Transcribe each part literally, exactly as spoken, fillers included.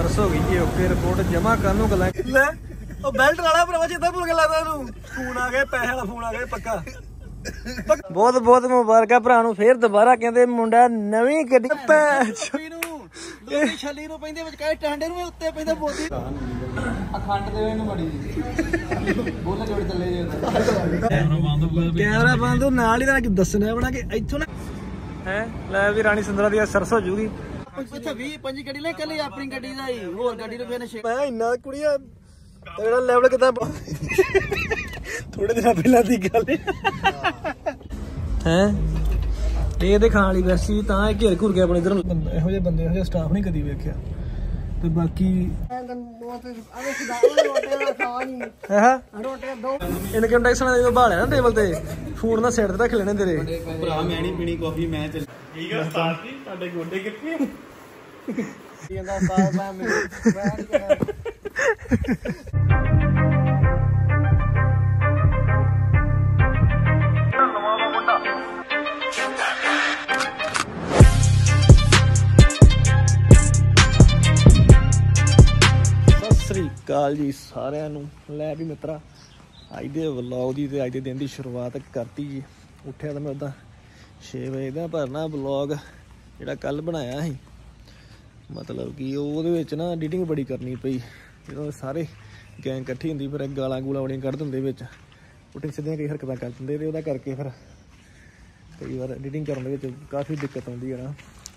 Service हो गई जी okay report जमा कर गल ले बेल्ट वाला भरावा चेता भुल गया लगता फोन आ गया पैसे वाला फोन आ गया पक्का बहुत बहुत मुबारक भरा फिर दोबारा कहते मुंडा नवी गड्डी छली नु पैंदे विच काहे टांडे नु उत्ते पैंदा बोती अखंड देवे नु बड़ी बोल जोड़ चले कैमरा बंद हो नाल ही दा दसना बना के इथों ना है ले भी रानी सुंदरा दी सरस हो जूगी इत्थे बीस पच्चीस गड्डी ले कली अपनी गड्डी दा ही होर गड्डी नु फिर मैं इन्ना कुड़िया तेरा लेवल कितना थोड़े दिन पहला दी गल है ये खाने वाली वैसी भी तां घेर घुर गया अपने इधर ਇਹੋ ਜਿਹੇ ਬੰਦੇ ਇਹੋ ਜਿਹਾ ਸਟਾਫ ਨਹੀਂ ਕਦੀ ਵੇਖਿਆ ਤੇ ਬਾਕੀ ਇਨਕਮ ਟੈਕਸ ਨਾਲ ਜਦੋਂ ਭਾਲਿਆ ਨਾ ਟੇਬਲ ਤੇ ਫੂਡ ਨਾਲ ਸਾਈਡ ਤੇ ਰੱਖ ਲੈਣੇ ਤੇਰੇ ਭਰਾ ਮੈਂ ਨਹੀਂ ਪੀਣੀ ਕਾਫੀ ਮੈਂ ਚੱਲ ਠੀਕ ਆ ਉਸਤਾਦ ਜੀ ਤੁਹਾਡੇ ਗੋਡੇ ਕਿੱਥੇ ਕੀ ਕਹਿੰਦਾ ਉਸਤਾਦ ਮੈਂ ਮੈਂ ਕਾਲ ਜੀ ਸਾਰਿਆਂ ਨੂੰ ਲੈ ਵੀ ਮਿੱਤਰਾ ਅੱਜ ਦੇ ਵਲੌਗ ਦੀ ਤੇ ਅੱਜ ਦੇ ਦਿਨ ਦੀ ਸ਼ੁਰੂਆਤ ਕਰਤੀ ਜੀ ਉੱਠਿਆ ਤਾਂ ਮੈਂ ਉਦਾਂ ਛੇ ਵਜੇ ਦਾ ਪਰ ਨਾ ਵਲੌਗ ਜਿਹੜਾ ਕੱਲ ਬਣਾਇਆ ਸੀ ਮਤਲਬ ਕਿ ਉਹਦੇ ਵਿੱਚ ਨਾ ਐਡੀਟਿੰਗ ਬੜੀ ਕਰਨੀ ਪਈ ਜਦੋਂ ਸਾਰੇ ਗੈਂਗ ਇਕੱਠੀ ਹੁੰਦੀ ਫਿਰ ਗਾਲਾਂ ਗੂਲਾਂ ਬੜੀਆਂ ਕੱਢ ਦਿੰਦੇ ਵਿੱਚ ਪੁੱਠੀਆਂ ਸਿੱਧੀਆਂ ਕਈ ਹਰਕਤਾਂ ਕਰ ਦਿੰਦੇ ਤੇ ਉਹਦਾ ਕਰਕੇ ਫਿਰ ਕਈ ਵਾਰ ਐਡੀਟਿੰਗ ਕਰਨ ਦੇ ਵਿੱਚ ਕਾਫੀ ਦਿੱਕਤ ਆਉਂਦੀ ਹੈ ਨਾ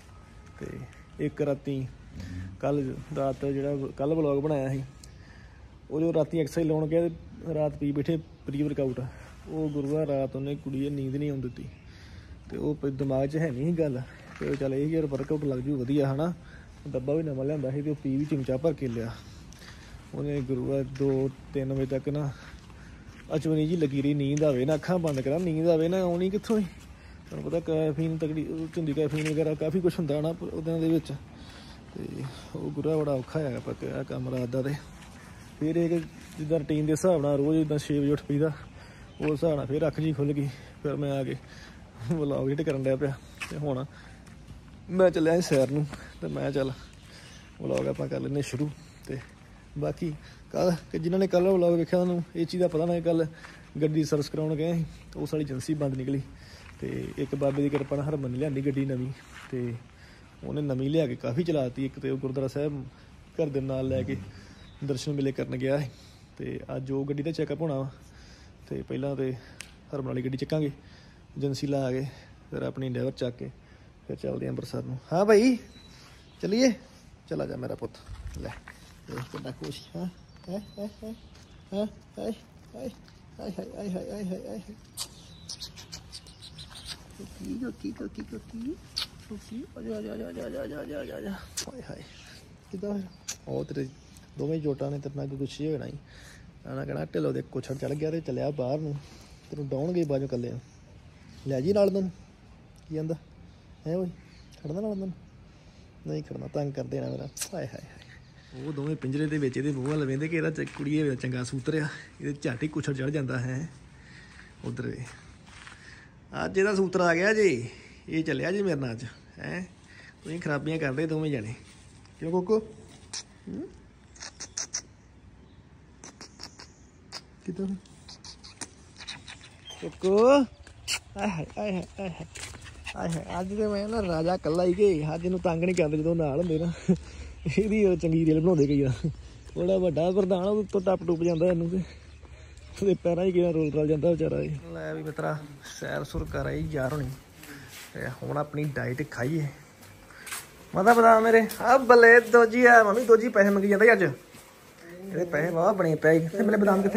ਤੇ ਇੱਕ ਰਾਤੀ ਕੱਲ ਰਾਤ ਜਿਹੜਾ ਕੱਲ ਵਲੌਗ ਬਣਾਇਆ ਸੀ ਉਹ ਜੋ ਰਾਤੀ ਐਕਸਰਸਾਈਜ਼ ਲਾਉਣ ਗਿਆ ਰਾਤ ਪੀ ਬੈਠੇ ਪ੍ਰੀ ਵਰਕਆਊਟ ਉਹ ਗੁਰੂਆ ਰਾਤ ਉਹਨੇ ਕੁੜੀ ਨੀਂਦ ਨਹੀਂ ਆਉਣ ਦਿੱਤੀ ਤੇ ਉਹ ਦਿਮਾਗ 'ਚ ਹੈ ਨਹੀਂ ਸੀ ਗੱਲ ਤੇ ਉਹ ਚੱਲ ਇਹ ਯਾਰ ਵਰਕਆਊਟ ਲੱਗ ਜੂ ਵਧੀਆ ਹੈ ਨਾ ਡੱਬਾ ਵੀ ਨਵਾਂ ਲਿਆਂਦਾ ਸੀ ਤੇ ਉਹ ਪੀ ਵੀ ਚਮਚਾ ਭਰ ਕੇ ਲਿਆ ਉਹਨੇ ਗੁਰੂਆ ਦੋ ਤਿੰਨ ਵਜੇ ਤੱਕ ਨਾ ਅਚਵਨੀ ਜੀ ਲੱਗੀ ਰਹੀ ਨੀਂਦ ਆਵੇ ਨਾ ਅੱਖਾਂ ਬੰਦ ਕਰਾਂ ਨੀਂਦ ਆਵੇ ਨਾ ਆਉਣੀ ਕਿੱਥੋਂ ਹੀ ਤੁਹਾਨੂੰ ਪਤਾ ਕੈਫੀਨ ਤਕੜੀ ਝੁੰਦੀ ਕੈਫੀਨ ਵਗੈਰਾ ਕਾਫੀ ਕੁਛ ਹੁੰਦਾ ਨਾ ਉਹਦਾਂ ਦੇ ਵਿੱਚ ਤੇ ਉਹ ਗੁਰੂਆ ਬੜਾ ਔਖਾ ਹੈਗਾ ਪੱਕਾ ਕੰਮ ਰਾਤ ਦਾ ਤੇ ਫਿਰ ਇਹ ਜਿੱਦਾਂ ਰੂਟੀਨ ਦੇ ਹਿਸਾਬ ਨਾਲ ਰੋਜ਼ ਜਿੱਦਾਂ ਛੇ ਵਜੇ ਉੱਠ ਪਈਦਾ ਉਸ ਹਿਸਾਬ ਨਾਲ ਫਿਰ ਅੱਖ ਜੀ ਖੁੱਲ੍ਹ ਗਈ ਫਿਰ ਮੈਂ ਆ ਕੇ ਵਲੌਗ ਐਡਿਟ ਕਰਨ ਡਿਆ ਪਿਆ ਅਤੇ ਹੁਣ ਮੈਂ ਚੱਲਿਆ ਸੈਰ ਨੂੰ ਅਤੇ ਮੈਂ ਚੱਲ ਵਲੌਗ ਆਪਾਂ ਕਰ ਲੈਂਦੇ ਸ਼ੁਰੂ ਅਤੇ ਬਾਕੀ ਕੱਲ੍ਹ ਕਿ ਜਿਨ੍ਹਾਂ ਨੇ ਕੱਲ੍ਹ ਵਲੌਗ ਵੇਖਿਆ ਉਹਨੂੰ ਇਹ ਚੀਜ਼ ਦਾ ਪਤਾ ਨਾ ਕੱਲ੍ਹ ਗੱਡੀ ਸਰਵਿਸ ਕਰਾਉਣ ਗਏ ਸੀ ਉਸ ਵਾਲੀ ਏਜੰਸੀ ਬੰਦ ਨਿਕਲੀ ਅਤੇ ਇੱਕ ਬਾਬੇ ਦੀ ਕਿਰਪਾ ਨਾਲ ਹਰਮਨ ਨੇ ਲਿਆਂਦੀ ਗੱਡੀ ਨਵੀਂ ਅਤੇ ਉਹਨੇ ਨਵੀਂ ਲਿਆ ਕੇ ਕਾਫੀ ਚਲਾ ਦਿੱਤੀ ਇੱਕ ਤਾਂ ਉਹ ਗੁਰਦੁਆਰਾ ਸਾਹਿਬ ਘਰ ਦੇ ਨਾਲ ਲੈ ਕੇ ਦਰਸ਼ਨ ਮੇਲੇ ਕਰਨ ਗਿਆ ਸੀ ਅਤੇ ਅੱਜ ਉਹ ਗੱਡੀ ਦਾ ਚੈੱਕਅਪ ਹੋਣਾ ਵਾ ਅਤੇ ਪਹਿਲਾਂ ਤਾਂ ਹਰਮਨ ਵਾਲੀ ਗੱਡੀ ਚੱਕਾਂਗੇ ਏਜੰਸੀ ਲਾ ਕੇ ਫਿਰ ਆਪਣੀ ਡਰਾਈਵਰ ਚੱਕ ਕੇ ਫਿਰ ਚੱਲਦੇ ਅੰਮ੍ਰਿਤਸਰ ਨੂੰ ਹਾਂ ਭਾਈ ਚਲੀਏ ਚਲਾ ਜਾ ਮੇਰਾ ਪੁੱਤ ਲੈ ਕਿੰਨਾ ਖੁਸ਼ ਹਾਂ ਹੈ ਹੈ ਹੈ ਹਾਂ ਹਾਏ ਹਾਏ ਹਾਏ ਹਾਏ ਹਾਏ ਹਾਏ ਹਾਏ ਹਾਏ ਕੀ ਕੀ ਕੀ ਕੀ ਕੀ ਕੀ ਆ ਜਾ ਜਾ ਜਾ ਜਾ ਜਾ ਜਾ ਜਾ ਜਾ ਹਾਏ ਹਾਏ ਕਿੱਦਾਂ ਉਹ ਤੇਰੇ ਦੋਵੇਂ ਜੋਟਾਂ ਨੇ ਤੇਰੇ ਨਾਲ ਅੱਗੇ ਕੁਛ ਹੀ ਹੋਣਾ ਹੀ ਆਣਾ ਕਹਿਣਾ ਢਿੱਲੋਂ ਦੇ ਕੁਛੜ ਚੜ੍ਹ ਗਿਆ ਅਤੇ ਚੱਲਿਆ ਬਾਹਰ ਨੂੰ ਤੈਨੂੰ ਡਾਉਣਗੇ ਬਾਜੋਂ ਇਕੱਲੇ ਲੈ ਜੀ ਨਾਲ ਤੈਨੂੰ ਕੀ ਕਹਿੰਦਾ ਹੈ ਓਏ ਖੜਨਾ ਨਾਲ ਤੈਨੂੰ ਨਹੀਂ ਖੜਨਾ ਤੰਗ ਕਰਦੇ ਨਾ ਮੇਰਾ ਹਾਏ ਹਾਏ ਹਾਏ ਉਹ ਦੋਵੇਂ ਪਿੰਜਰੇ ਦੇ ਵਿੱਚ ਇਹਦੇ ਮੂੰਹ ਵੱਲ ਵੇਂਦੇ ਕਿ ਇਹਦਾ ਕੁੜੀਏ ਚੰਗਾ ਸੂਤਰਿਆ ਇਹਦੇ ਝੱਟ ਹੀ ਕੁਛੜ ਚੜ੍ਹ ਜਾਂਦਾ ਹੈ ਉੱਧਰ ਅੱਜ ਇਹਦਾ ਸੂਤਰ ਆ ਗਿਆ ਜੀ ਇਹ ਚੱਲਿਆ ਜੀ ਮੇਰੇ ਨਾਲ ਅੱਜ ਹੈਂ ਤੁਸੀਂ ਖਰਾਬੀਆਂ ਕਰਦੇ ਦੋਵੇਂ ਜਾਣੇ ਕਿਉਂ ਕੋਕੋ ਕਿੱਦਾਂ ਕੋਕੋ ਆਏ ਹਾਏ ਆਏ ਹਾਏ ਆਏ ਹਾਏ ਆਏ ਹਾਏ ਅੱਜ ਤੇ ਮੈਂ ਨਾ ਰਾਜਾ ਇਕੱਲਾ ਹੀ ਗਏ ਅੱਜ ਇਹਨੂੰ ਤੰਗ ਨਹੀਂ ਕਰਦੇ ਜਦੋਂ ਨਾਲ ਹੁੰਦੇ ਨਾ ਇਹਦੀ ਚੰਗੀ ਰੀਲ ਬਣਾਉਂਦੇ ਕਈ ਵਾਰ ਬੜਾ ਵੱਡਾ ਪ੍ਰਧਾਨ ਉੱਤੋਂ ਟੱਪ ਟੁੱਪ ਜਾਂਦਾ ਇਹਨੂੰ ਤੇ ਉਹਦੇ ਪੈਰਾਂ 'ਚ ਕਿਵੇਂ ਰੋਲ ਰਲ ਜਾਂਦਾ ਵਿਚਾਰਾ ਇਹ ਲੈ ਵੀ ਮਿੱਤਰਾ ਸੈਰ ਸੁਰ ਕਰ ਆਈ ਯਾਰ ਹੋਣੀ ਤੇ ਹੁਣ ਆਪਣੀ ਡਾਈਟ ਖਾਈਏ ਮਾਤਾ ਬਤਾ ਮੇਰੇ ਆ ਬੱਲੇ ਦੋਜੀ ਆ ਮੰਮੀ ਦੋਜੀ ਪੈਸੇ ਮੰਗੀ ਜਾਂਦਾ ਅੱਜ ਇਹਦੇ ਪੈਸੇ ਵਾਹ ਬਣੇ ਪਏ ਤੇ ਮੇਰੇ ਬਦਾਮ ਕਿੱਥੇ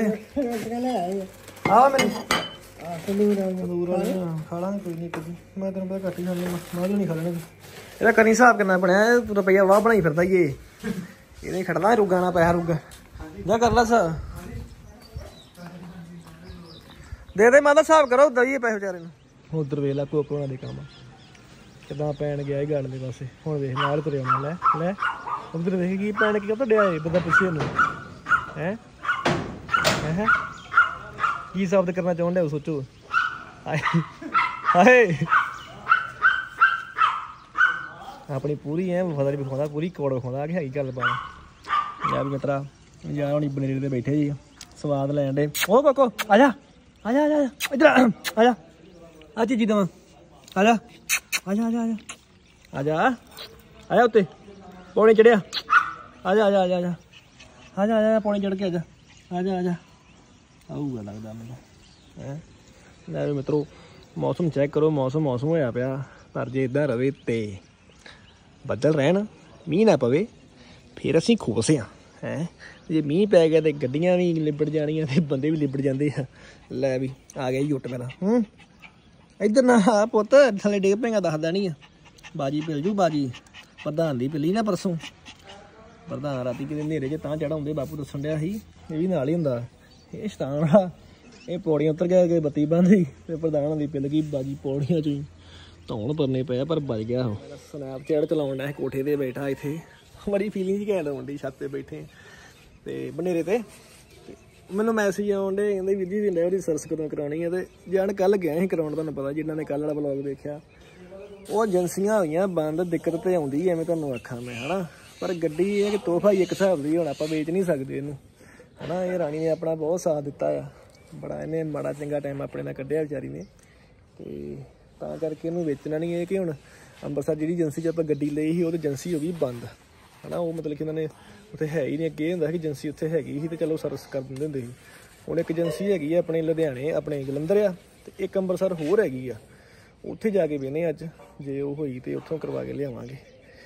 ਆ ਮੈਨੂੰ ਤੰਦੂਰ ਵਾਲੇ ਖਾ ਲਾਂਗੇ ਕੋਈ ਨਹੀਂ ਕਦੀ ਮੈਂ ਤੈਨੂੰ ਪਤਾ ਘੱਟ ਹੀ ਖਾਂਦੀ ਮੈਂ ਨਹੀਂ ਖਾ ਲੈਣਾ ਇਹਦਾ ਕਰੀ ਹਿਸਾਬ ਕਿੰਨਾ ਬਣਿਆ ਰੁਪਈਆ ਵਾਹ ਬਣਾਈ ਫਿਰਦਾ ਈ ਇਹ ਇਹਦੇ ਖੜਨਾ ਰੁੱਗਾ ਨਾ ਪੈਸਾ ਰੁੱਗਾ ਜਾ ਕਰ ਲਾ ਸਾ ਦੇ ਦੇ ਮਾਤਾ ਹਿਸਾਬ ਕਰੋ ਦਈਏ ਪੈਸੇ ਵਿਚਾਰੇ ਨੂੰ ਉਧਰ ਵੇਖ ਲਾ ਕੋਕੋ ਨਾਲ ਦੇ ਕੰਮ ਕਿੱਦਾਂ ਪੈਣ ਗਿਆ ਇਹ ਗਾਰਡਨ ਦੇ ਪਾਸੇ ਹੁਣ ਵੇਖ ਨਾਲ ਤੁਰਿਆ ਆਉਣਾ ਲੈ ਲੈ ਉਧਰ ਵੇਖ ਕੀ ਪੈਣ ਕੀ ਤੁਹਾਡੇ ਆਏ ਬੰਦਾ ਪੁੱਛੇ ਉਹਨੂੰ ਹੈਂ ਹੈ ਕੀ ਸ਼ਬਦ ਕਰਨਾ ਚਾਹੁੰਦੇ ਹੋ ਸੋਚੋ ਹਾਏ ਹਾਏ ਆਪਣੀ ਪੂਰੀ ਐ ਵਫਾਦਾਰੀ ਵਿਖਾਉਂਦਾ ਪੂਰੀ ਕੋੜ ਵਿਖਾਉਂਦਾ ਕਿ ਹੈਗੀ ਗੱਲ ਬਾਤ ਯਾਰ ਮਿੱਤਰਾ ਯਾਰ ਹੁਣੀ ਬਨੇਰੇ ਤੇ ਬੈਠੇ ਜੀ ਸਵਾਦ ਲੈਣ ਦੇ। ਉਹ ਕੋਕੋ ਆ ਜਾ ਆ ਜਾ ਆ ਜਾ ਇੱਧਰ ਆ ਜਾ ਆ ਚੀਜੀ ਦਵਾਂ ਆ ਜਾ ਆ ਜਾ ਆ ਜਾ ਆ ਜਾ ਆ ਜਾ ਉੱਤੇ ਪੌੜੀ ਚੜਿਆ ਆ ਜਾ ਆ ਜਾ ਆ ਜਾ ਆ ਜਾ ਆ ਜਾ ਪੌੜੀ ਚੜ ਕੇ ਆ ਜਾ ਆ ਜਾ ਆ ਜਾ ਆਊਗਾ ਲੱਗਦਾ ਮੈਨੂੰ ਹੈਂ। ਲੈ ਵੀ ਮਿੱਤਰੋ ਮੌਸਮ ਚੈੱਕ ਕਰੋ, ਮੌਸਮ ਮੌਸਮ ਹੋਇਆ ਪਿਆ ਪਰ ਜੇ ਇੱਦਾਂ ਰਵੇ ਤੇ ਬੱਦਲ ਰਹਿਣ ਮੀਂਹ ਨਾ ਪਵੇ ਫਿਰ ਅਸੀਂ ਖੁਸ਼ ਹਾਂ ਹੈਂ। ਜੇ ਮੀਂਹ ਪੈ ਗਿਆ ਤੇ ਗੱਡੀਆਂ ਵੀ ਲਿਬੜ ਜਾਣੀਆਂ ਤੇ ਬੰਦੇ ਵੀ ਲਿਬੜ ਜਾਂਦੇ ਆ। ਲੈ ਵੀ ਆ ਗਿਆ ਜੁੱਟ ਮੇਰਾ ਹੂੰ ਇੱਧਰ ਨਾ ਆ ਪੁੱਤ ਥੱਲੇ ਡਿੱਗ ਪਏਗਾ ਦੱਸਦਾ ਨਹੀਂ ਆ। ਬਾਜੀ ਪਿਲ ਜੂ ਬਾਜੀ ਪ੍ਰਧਾਨ ਦੀ ਪਿਲੀ ਨਾ ਪਰਸੋਂ। ਪ੍ਰਧਾਨ ਰਾਤੀ ਕਿਤੇ ਹਨੇਰੇ 'ਚ ਤਾਂ ਚੜਾਉਂਦੇ ਬਾਪੂ ਦੱਸਣ ਡਿਆ ਸੀ ਇਹ ਵੀ ਨਾਲ ਹੀ ਹੁੰਦਾ। ਇਹ ਸ਼ਤਾਨ ਵਾਲਾ ਇਹ ਪੌੜੀਆਂ ਉੱਤਰ ਗਿਆ ਕਿ ਬੱਤੀ ਬੰਦ ਸੀ ਤੇ ਪ੍ਰਧਾਨ ਦੀ ਪਿਲ ਗਈ ਬਾਜੀ ਪੌੜੀਆਂ 'ਚੋਂ ਹੀ ਧੌਣ ਭਰਨੇ ਪਿਆ ਪਰ ਬਚ ਗਿਆ ਉਹ। ਸਨੈਪਚੈਟ ਚਲਾਉਣ ਡਿਆ ਕੋਠੇ 'ਤੇ ਬੈਠਾ ਇੱਥੇ ਬੜੀ ਫੀਲਿੰਗ ਜਿਹੀ ਘੈਂਟ ਆਉਂਦੀ ਛੱਤ 'ਤੇ ਬੈਠੇ ਤੇ ਬਨੇਰੇ 'ਤੇ ਮੈਨੂੰ ਮੈਸੇਜ ਆਉਣ ਡੇ ਕਹਿੰਦੇ ਵੀਰ ਜੀ ਵੀ ਉਹਦੀ ਸਰਸ ਕਦੋਂ ਕਰਾਉਣੀ ਹੈ। ਤੇ ਜਾਣ ਕੱਲ੍ਹ ਗਿਆ ਸੀ ਕਰਾਉਣ ਤੁਹਾਨੂੰ ਪਤਾ ਜਿਨ੍ਹਾਂ ਨੇ ਕੱਲ੍ਹ ਵਾਲਾ ਵਲੋਗ ਦੇਖਿਆ ਉਹ ਏਜੰਸੀਆਂ ਹੋਈਆਂ ਬੰਦ ਦਿੱਕਤ ਤਾਂ ਆਉਂਦੀ ਐਵੇਂ ਤੁਹਾਨੂੰ ਆਖਾਂ ਮੈਂ ਹੈ ਨਾ। ਪਰ ਗੱਡੀ ਇਹ ਕਿ ਤੋਹਫਾ ਹੀ ਇੱਕ ਹਿਸਾਬ ਦੀ ਹੁਣ ਆਪਾਂ ਵੇਚ ਨਹੀਂ ਸਕਦੇ ਇਹਨੂੰ ਹੈ ਨਾ। ਇਹ ਰਾਣੀ ਨੇ ਆਪਣਾ ਬਹੁਤ ਸਾਥ ਦਿੱਤਾ ਆ ਬੜਾ ਇਹਨੇ ਮਾੜਾ ਚੰਗਾ ਟਾਈਮ ਆਪਣੇ ਨਾਲ ਕੱਢਿਆ ਵਿਚਾਰੀ ਨੇ ਤੇ ਤਾਂ ਕਰਕੇ ਇਹਨੂੰ ਵੇਚਣਾ ਨਹੀਂ। ਇਹ ਕਿ ਹੁਣ ਅੰਮ੍ਰਿਤਸਰ ਜਿਹੜੀ ਏਜੰਸੀ 'ਚ ਆਪਾਂ ਗੱਡੀ ਲਈ ਸੀ ਉਹ ਤਾਂ ਏਜੰਸੀ ਹੋ ਗਈ ਬੰਦ ਹੈ ਨਾ। ਉਹ ਮਤਲਬ ਕਿ ਉਹਨਾਂ ਨੇ ਉੱਥੇ ਹੈ ਹੀ ਨਹੀਂ। ਅੱਗੇ ਹੁੰਦਾ ਸੀ ਕਿ ਏਜੰਸੀ ਉੱਥੇ ਹੈਗੀ ਸੀ ਤੇ ਚਲੋ ਸਰਵਿਸ ਕਰ ਦਿੰਦੇ ਹੁੰਦੇ ਸੀ। ਹੁਣ ਇੱਕ ਏਜੰਸੀ ਹੈਗੀ ਆ ਆਪਣੇ ਲੁਧਿਆਣੇ ਆਪਣੇ ਜਲੰਧਰ ਆ ਤੇ ਇੱਕ ਅੰਮ੍ਰਿਤਸਰ ਹੋਰ ਹੈਗੀ ਆ। ਉੱਥੇ ਜਾ ਕੇ ਵੇਨੇ ਅੱਜ ਜੇ ਉਹ ਹੋਈ ਤੇ ਉੱਥੋਂ ਕਰਵਾ ਕੇ ਲਿਆਵਾਂਗੇ।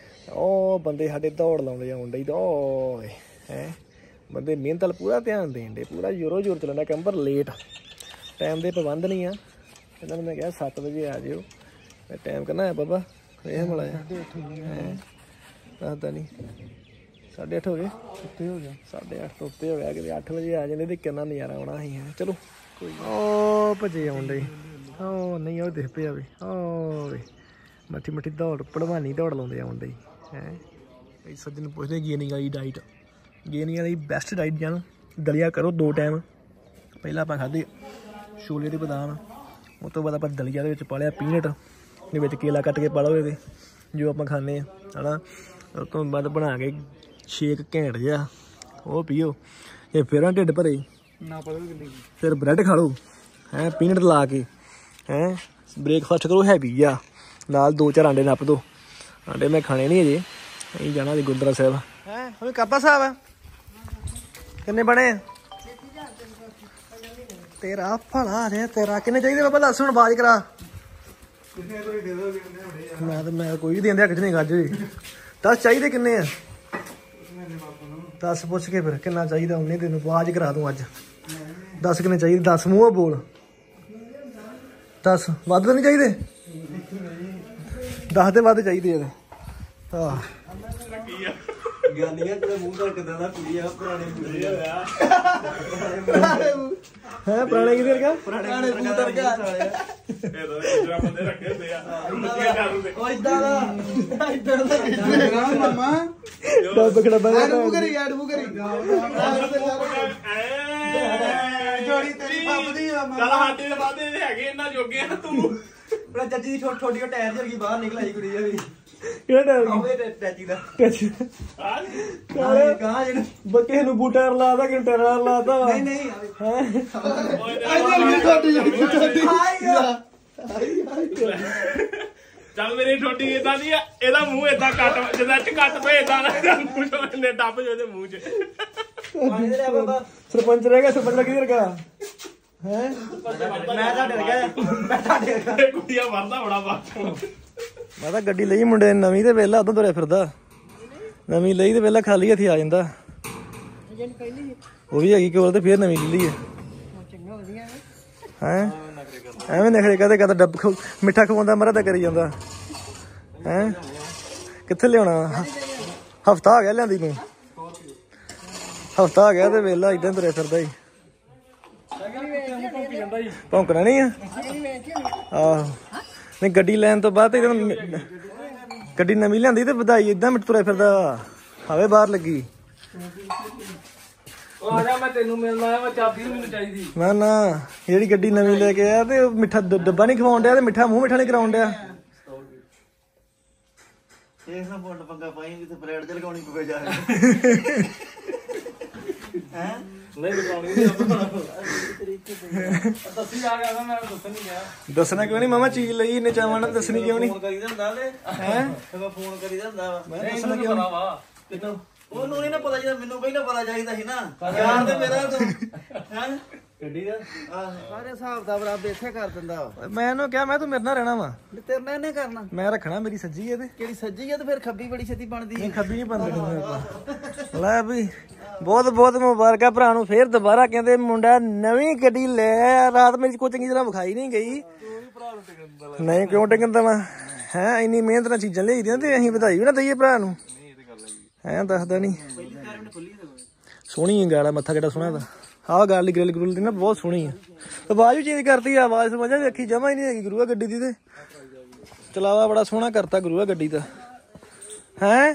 ਉਹ ਬੰਦੇ ਸਾਡੇ ਦੌੜ ਲਾਉਂਦੇ ਆਉਣ ਡਈ ਓਏ ਹੈਂ ਬੰਦੇ ਮਿਹਨਤ ਵੱਲ ਪੂਰਾ ਧਿਆਨ ਦੇਣ ਡੇ ਪੂਰਾ ਜ਼ੋਰੋ ਜ਼ੋਰ ਚੱਲਣ ਡਿਆ ਕੰਮ ਪਰ ਲੇਟ ਟਾਈਮ ਦੇ ਪਾਬੰਦ ਨਹੀਂ ਆ। ਇਹਨਾਂ ਨੂੰ ਮੈਂ ਕਿਹਾ ਸੱਤ ਵਜੇ ਆ ਜਿਓ ਮੈਂ ਟਾਈਮ ਕਰਨਾ ਹੈ ਬਾਬਾ ਇਹ ਮਲਾ ਹੈ ਦੱਸਦਾ ਨਹੀਂ ਸਾਢੇ ਅੱਠ ਹੋ ਗਏ ਉੱਤੇ ਹੋ ਗਿਆ ਸਾਢੇ ਅੱਠ ਤੋਂ ਉੱਤੇ ਹੋ ਗਿਆ ਕਿਤੇ ਅੱਠ ਵਜੇ ਆ ਜਾਂਦੇ ਤੇ ਕਿੰਨਾ ਨਜ਼ਾਰਾ ਆਉਣਾ ਸੀ ਹੈ। ਚਲੋ ਕੋਈ ਉਹ ਭੱਜੇ ਆਉਣ ਡੇ ਉਹ ਨਹੀਂ ਉਹ ਦਿਖ ਪਿਆ ਵੀ ਉਹ ਮੱਠੀ ਮੱਠੀ ਦੌੜ ਭਲਵਾਨੀ ਦੌੜ ਲਾਉਂਦੇ ਆਉਣ ਡੇ ਹੈ। ਇਹ ਸੱਜਣ ਪੁੱਛਦੇ ਗੇਨਿੰਗ ਵਾਲੀ ਡਾਈਟ ਗੇਨਿੰਗ ਵਾਲੀ ਬੈਸਟ ਡਾਈਟ ਜਾਣ ਦਲੀਆ ਕਰੋ ਦੋ ਟਾਈਮ। ਪਹਿਲਾਂ ਆਪਾਂ ਖਾਧੇ ਛੋਲੇ ਦੇ ਬਦਾਮ ਉਸ ਤੋਂ ਬਾਅਦ ਆਪਾਂ ਦਲੀਆ ਦੇ ਵਿੱਚ ਪਾ ਲਿਆ ਪੀਨਟ ਦੇ ਵਿੱਚ ਕੇਲਾ ਕੱਟ ਕੇ ਪਾ ਲਓ ਇਹਦੇ ਜੋ ਆਪਾਂ ਖਾਂਦੇ ਹਾਂ ਹੈ ਨਾ। ਉਸ ਤੋਂ ਬਾਅਦ ਬਣਾ ਕੇ ਸ਼ੇਕ ਘੈਂਟ ਜਿਹਾ ਉਹ ਪੀਓ ਜੇ ਫਿਰ ਆ ਢਿੱਡ ਭਰੇ ਨਾ ਪਤਾ ਫਿਰ ਬ੍ਰੈਡ ਖਾ ਲਓ ਹੈਂ ਪੀਨਟ ਲਾ ਕੇ ਹੈਂ ਬ੍ਰੇਕਫਾਸਟ ਕਰੋ ਹੈਵੀ ਆ ਨਾਲ ਦੋ ਚਾਰ ਆਂਡੇ ਨੱਪ ਦਿਓ। ਆਂਡੇ ਮੈਂ ਖਾਣੇ ਨਹੀਂ ਅਜੇ ਅਸੀਂ ਜਾਣਾ ਜੀ ਗੁਰਦੁਆਰਾ ਸਾਹਿਬ ਹੈਂ ਉਹ ਕਾਪਾ ਸਾਹਿਬ ਕਿੰਨੇ ਬਣੇ ਤੇਰਾ ਭਲਾ ਰਿਹਾ ਤੇਰਾ ਕਿੰਨੇ ਚਾਹੀਦੇ ਬਾਬਾ ਦੱਸ ਹੁਣ ਆਵਾਜ਼ ਕਰਾ। ਮੈਂ ਤਾਂ ਮੈਂ ਕੋਈ ਵੀ ਦਿੰਦੇ ਕੁਝ ਨਹੀਂ ਗੱਜ ਦੱਸ ਚਾਹੀਦੇ ਕਿੰਨੇ ਆ ਦੱਸ ਪੁੱਛ ਕੇ ਫਿਰ ਕਿੰਨਾ ਚਾਹੀਦਾ ਉਹਨੇ ਤੈਨੂੰ ਆਵਾਜ਼ ਕਰਾ ਦੂੰ ਅੱਜ ਦੱਸ ਕਿੰਨੇ ਚਾਹੀਦੇ ਦੱਸ ਮੂੰਹ ਬੋਲ ਦੱਸ ਵੱਧ ਤਾਂ ਨਹੀਂ ਚਾਹੀਦੇ ਦਸ ਦੇ ਵੱਧ ਚਾਹੀਦੇ ਆ ਆਹ ਗਾਨੀਆਂ ਤੇ ਮੂੰਹ ਕਰ ਕਿਦਾਂ ਦਾ ਕੁੜੀ ਆ ਪੁਰਾਣੇ ਕੁੜੀ ਹੋਇਆ ਹੈ ਪੁਰਾਣੇ ਕਿਧਰ ਗਿਆ ਪੁਰਾਣੇ ਮੂੰਹ ਵਰਗਾ ਇਹ ਤਾਂ ਦੂਜਾ ਬੰਦੇ ਰੱਖੇ ਹੁੰਦੇ ਆ ਉਹ ਇਦਾਂ ਦਾ ਇਦਾਂ ਦਾ ਮਾਮਾ ਡੱਬ ਖੜਾ ਬਣਾ ਐਡ ਮੂੰਹ ਕਰੀ ਐਡ ਮੂੰਹ ਕਰੀ ਜੋੜੀ ਤੇਰੀ ਫੱਬਦੀ ਆ ਮਾਮਾ ਚੱਲ ਸਾਡੇ ਦੇ ਵਾਦੇ ਹੈਗੇ ਇਹਨਾਂ ਜੋਗੇ ਆ ਤੂੰ ਬੜਾ ਜੱਜੀ ਦੀ ਛੋਟੀ ਛੋਟੀ ਟਾਇਰ ਜਰਗੀ ਬਾਹਰ ਨਿਕਲ ਆਈ ਕੁੜੀ ਆ ਵੀ ਕਿਹੜਾ ਟਾਇਰ ਉਹਦੇ ਟੈਚੀ ਦਾ ਟੈਚੀ ਕਾਹ ਕਾਹ ਜਿਹੜਾ ਬੱਕੇ ਨੂੰ ਬੂਟਾ ਲਾਦਾ ਕਿ ਟਾਇਰ ਲਾਦਾ ਨਹੀਂ ਨਹੀਂ ਹੈ ਛੋਟੀ ਛੋਟੀ ਚੱਲ ਮੇਰੀ ਠੋਡੀ ਇਦਾਂ ਦੀ ਆ ਇਹਦਾ ਮੂੰਹ ਇਦਾਂ ਕੱਟ ਜਿੱਦਾਂ ਚ ਕੱਟ ਪਏ ਇਦਾਂ ਨਾ ਮੂੰਹ ਚੋਂ ਇਹਨੇ ਡੱਬ ਜੋ ਇਹਦੇ ਮੂੰਹ ਚ ਸਰਪੰਚ ਰਹਿ ਗਿਆ ਸਰਪੰਚ ਕਿਧਰ ਗਿਆ ਹੈ ਮੈਂ ਤਾਂ ਡਰ ਗਿਆ ਮੈਂ ਤਾਂ ਡਰ ਗਿਆ ਕੁੜੀਆਂ ਵਰਦਾ ਬੜਾ ਬਾਤ ਮੈਂ ਤਾਂ ਗੱਡੀ ਲਈ ਮੁੰਡੇ ਨਵੀਂ ਤੇ ਵੇਲਾ ਉਦੋਂ ਤੁਰਿਆ ਫਿਰਦਾ ਨਵੀਂ ਲਈ ਤੇ ਵੇਲਾ ਖਾਲੀ ਹੱਥੀ ਆ ਜਾਂਦਾ ਉਹ ਵੀ ਹੈਗੀ ਕੋਲ ਤੇ ਫਿਰ ਨਵੀਂ ਲਈ ਹੈ ਹੈਂ ਐਵੇਂ ਨਖਰੇ ਕਹਦੇ ਕਹਦਾ ਡੱਬ ਮਿੱਠਾ ਖਵਾਉਂਦਾ ਮਰਾ ਤਾਂ ਕਰੀ ਜਾਂਦਾ ਹੈਂ ਕਿੱਥੇ ਲਿਆਉਣਾ ਹਫਤਾ ਆ ਗਿਆ ਲਿਆਂਦੀ ਨੂੰ ਹਫਤਾ ਆ ਗਿਆ ਤੇ ਵੇਲਾ ਏਦਾਂ ਤੁਰਿਆ ਫਿਰਦਾ ਹੀ ਭੌਂਕਣਾ ਨਹੀਂ ਆ ਆਹੋ ਨਹੀਂ ਗੱਡੀ ਲੈਣ ਤੋਂ ਬਾਅਦ ਗੱਡੀ ਨਵੀਂ ਲਿਆਂਦੀ ਤੇ ਵਧਾਈ ਏਦਾਂ ਮਿੱਟ ਤੁਰਿਆ ਫਿਰਦਾ ਹਵੇ ਬਾਹਰ ਲੱਗੀ ਮੈਂ ਤੈਨੂੰ ਮਿਲਣਾ ਆਇਆ ਮੈਂ ਚਾਬੀ ਮੈਨੂੰ ਚਾਹੀਦੀ ਨਾ ਨਾ ਜਿਹੜੀ ਗੱਡੀ ਨਵੀਂ ਲੈ ਕੇ ਆਇਆ ਤੇ ਉਹ ਮਿੱਠਾ ਡੱਬਾ ਨਹੀਂ ਖਵਾਉਣ ਡਿਆ ਤੇ ਮਿੱਠਾ ਮੂੰਹ ਮਿੱਠਾ ਨਹੀਂ ਕਰਾਉਣ ਡਿਆ ਇਹ ਨਾ ਬੋਲ ਪੰਗਾ ਪਾਈ ਜਿੱਥੇ ਬ੍ਰੈਡ ਚ ਲਗਾਉਣੀ ਪਵੇ ਜਾ ਹੈ ਨਹੀਂ ਬਚਾਉਣੀ ਨਹੀਂ ਆਪਾਂ ਦੱਸੀ ਆ ਗਿਆ ਮੈਂ ਦੱਸਣ ਨਹੀਂ ਗਿਆ ਦੱਸਣਾ ਕਿਉਂ ਨਹੀਂ ਮਾਮਾ ਚੀਜ਼ ਲਈ ਇੰਨੇ ਚਾਵਾਂ ਨਾਲ ਦੱਸਣੀ ਕਿਉਂ ਨਹੀਂ ਫੋਨ ਕਰੀ ਦਿੰਦਾ ਤੇ ਹੈ ਮੈਂ ਫੋਨ ਕਰੀ ਦਿੰਦਾ ਵਾ ਮੈਂ ਦੱਸਣਾ ਕਿਉਂ ਨਹੀਂ ਵਾ ਕਿੰਨਾ ਉਹਨੂੰ ਨਹੀਂ ਨਾ ਪਤਾ ਜਿਹੜਾ ਮੈਨੂੰ ਪਹਿਲਾਂ ਪਤਾ ਚਾਹੀਦਾ ਸੀ ਨਾ ਯਾਰ ਤੇ ਮੇਰਾ ਤੂੰ ਹੈ ਗੱਡੀ ਦਾ ਸਾਰੇ ਹਿਸਾਬ ਦਾ ਬਰਾਬਰ ਇੱਥੇ ਕਰ ਦਿੰਦਾ ਮੈਂ ਇਹਨੂੰ ਕਿਹਾ ਮੈਂ ਤੂੰ ਮੇਰੇ ਨਾਲ ਰਹਿਣਾ ਵਾ ਤੇਰੇ ਨਾਲ ਇਹਨੇ ਕਰਨਾ ਮੈਂ ਰੱਖਣਾ ਮੇਰੀ ਸੱਜੀ ਹੈ ਤੇ ਕਿਹੜੀ ਸੱਜੀ ਆ ਤੇ ਫਿਰ ਖੱਬੀ ਬੜੀ ਛੇਤੀ ਬਣਦੀ ਨਹੀਂ ਖੱਬੀ ਨਹੀਂ ਬੰਦ ਕਰਦਾ ਲੈ ਵੀ ਬਹੁਤ ਬਹੁਤ ਮੁਬਾਰਕਾਂ ਭਰਾ ਨੂੰ ਫੇਰ ਦੁਬਾਰਾ ਕਹਿੰਦੇ ਮੁੰਡਾ ਨਵੀਂ ਗੱਡੀ ਲੈ ਰਾਤ ਮੇਰੀ ਕੋਈ ਚੰਗੀ ਤਰ੍ਹਾਂ ਵਿਖਾਈ ਨਹੀਂ ਗਈ ਨਹੀਂ ਕਿਉਂ ਟਿਕਣ ਦਵਾਂ ਹੈ ਇੰਨੀ ਮਿਹਨਤ ਨਾਲ ਚੀਜ਼ਾਂ ਲਿਆਈਆਂ ਤੇ ਅਸੀਂ ਵਧਾਈ ਵੀ ਨਾ ਦਈਏ ਭਰਾ ਨੂੰ ਹੈ ਦੱਸਦਾ ਨਹੀਂ ਸੋਹਣੀ ਗੱਲ ਆ ਮੱਥਾ ਕਿਹੜਾ ਸੋਹਣਾ ਦਾ ਆਹ ਗੱਲ ਦੀ ਗ੍ਰਿਲ ਗਰੁਲ ਦੀ ਨਾ ਬਹੁਤ ਸੋਹਣੀ ਆ ਆਵਾਜ਼ ਵੀ ਚੇਂਜ ਕਰਤੀ ਆ ਆਵਾਜ਼ ਸਮਝਾ ਵੇਖੀ ਜਮਾ ਹੀ ਨਹੀਂ ਹੈਗੀ ਗੁਰੂਆ ਗੱਡੀ ਦੀ ਤੇ ਚਲਾਵਾ ਬੜਾ ਸੋਹਣਾ ਕਰਤਾ ਗੁਰੂਆ ਗੱਡੀ ਦਾ ਹੈ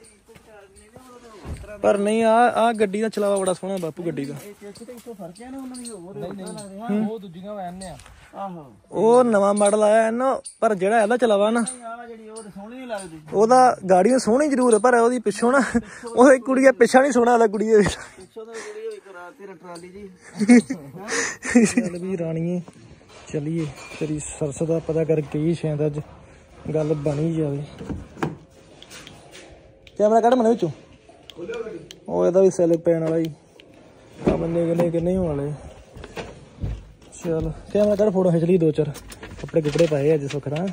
ਪਰ ਨਹੀਂ ਆ ਆ ਗੱਡੀ ਦਾ ਚਲਾਵਾ ਬੜਾ ਸੋਹਣਾ ਬਾਪੂ ਗੱਡੀ ਦਾ ਉਹ ਦੂਜੀਆਂ ਵੈਨ ਨੇ ਆ ਆਹੋ ਉਹ ਨਵਾਂ ਮਾਡਲ ਆਇਆ ਇਹਨਾਂ ਪਰ ਜਿਹੜਾ ਇਹਦਾ ਚਲਾਵਾ ਨਾ ਆ ਜਿਹੜੀ ਉਹ ਸੋਹਣੀ ਨਹੀਂ ਲੱਗਦੀ ਉਹਦਾ ਗਾੜੀਆਂ ਸੋਹਣੀ ਜ਼ਰੂਰ ਹੈ ਪਰ ਉਹਦੀ ਪਿੱਛੋਂ ਨਾ ਉਹ ਕੁੜੀ ਪਿੱਛਾ ਨਹੀਂ ਸੋਹਣਾ ਲੱਗਦਾ ਕੁੜੀ ਦੇ ਪਿੱਛੋਂ ਤਾਂ ਕੁੜੀ ਹੋਈ ਕਰਾ ਤੇਰਾ ਟਰਾਲੀ ਜੀ ਚੱਲ ਵੀ ਰਾਣੀਏ ਚਲੀਏ ਤੇਰੀ ਸਰਸ ਦਾ ਪਤਾ ਕਰ ਕਈ ਸ਼ਾਇਦ ਅੱਜ ਗੱਲ ਬਣੀ ਜਾਵੇ ਕੈਮਰਾ ਕੱਢ ਮਨੇ ਵਿੱਚੋਂ ਉਹ ਇਹਦਾ ਵੀ ਸੈਲ ਪੈਣ ਵਾਲਾ ਹੀ ਆ ਬੰਦੇ ਕਿੰਨੇ ਕਿੰਨੇ ਹੋਣ ਵਾਲੇ ਚਲ ਕੈਮਰਾ ਕੱਢ ਫੋਟੋ ਖਿੱਚ ਲਈ ਦੋ ਚਾਰ ਕੱਪੜੇ ਕੁਪੜੇ ਪਾਏ ਅੱਜ ਸੁੱਖ ਦਾ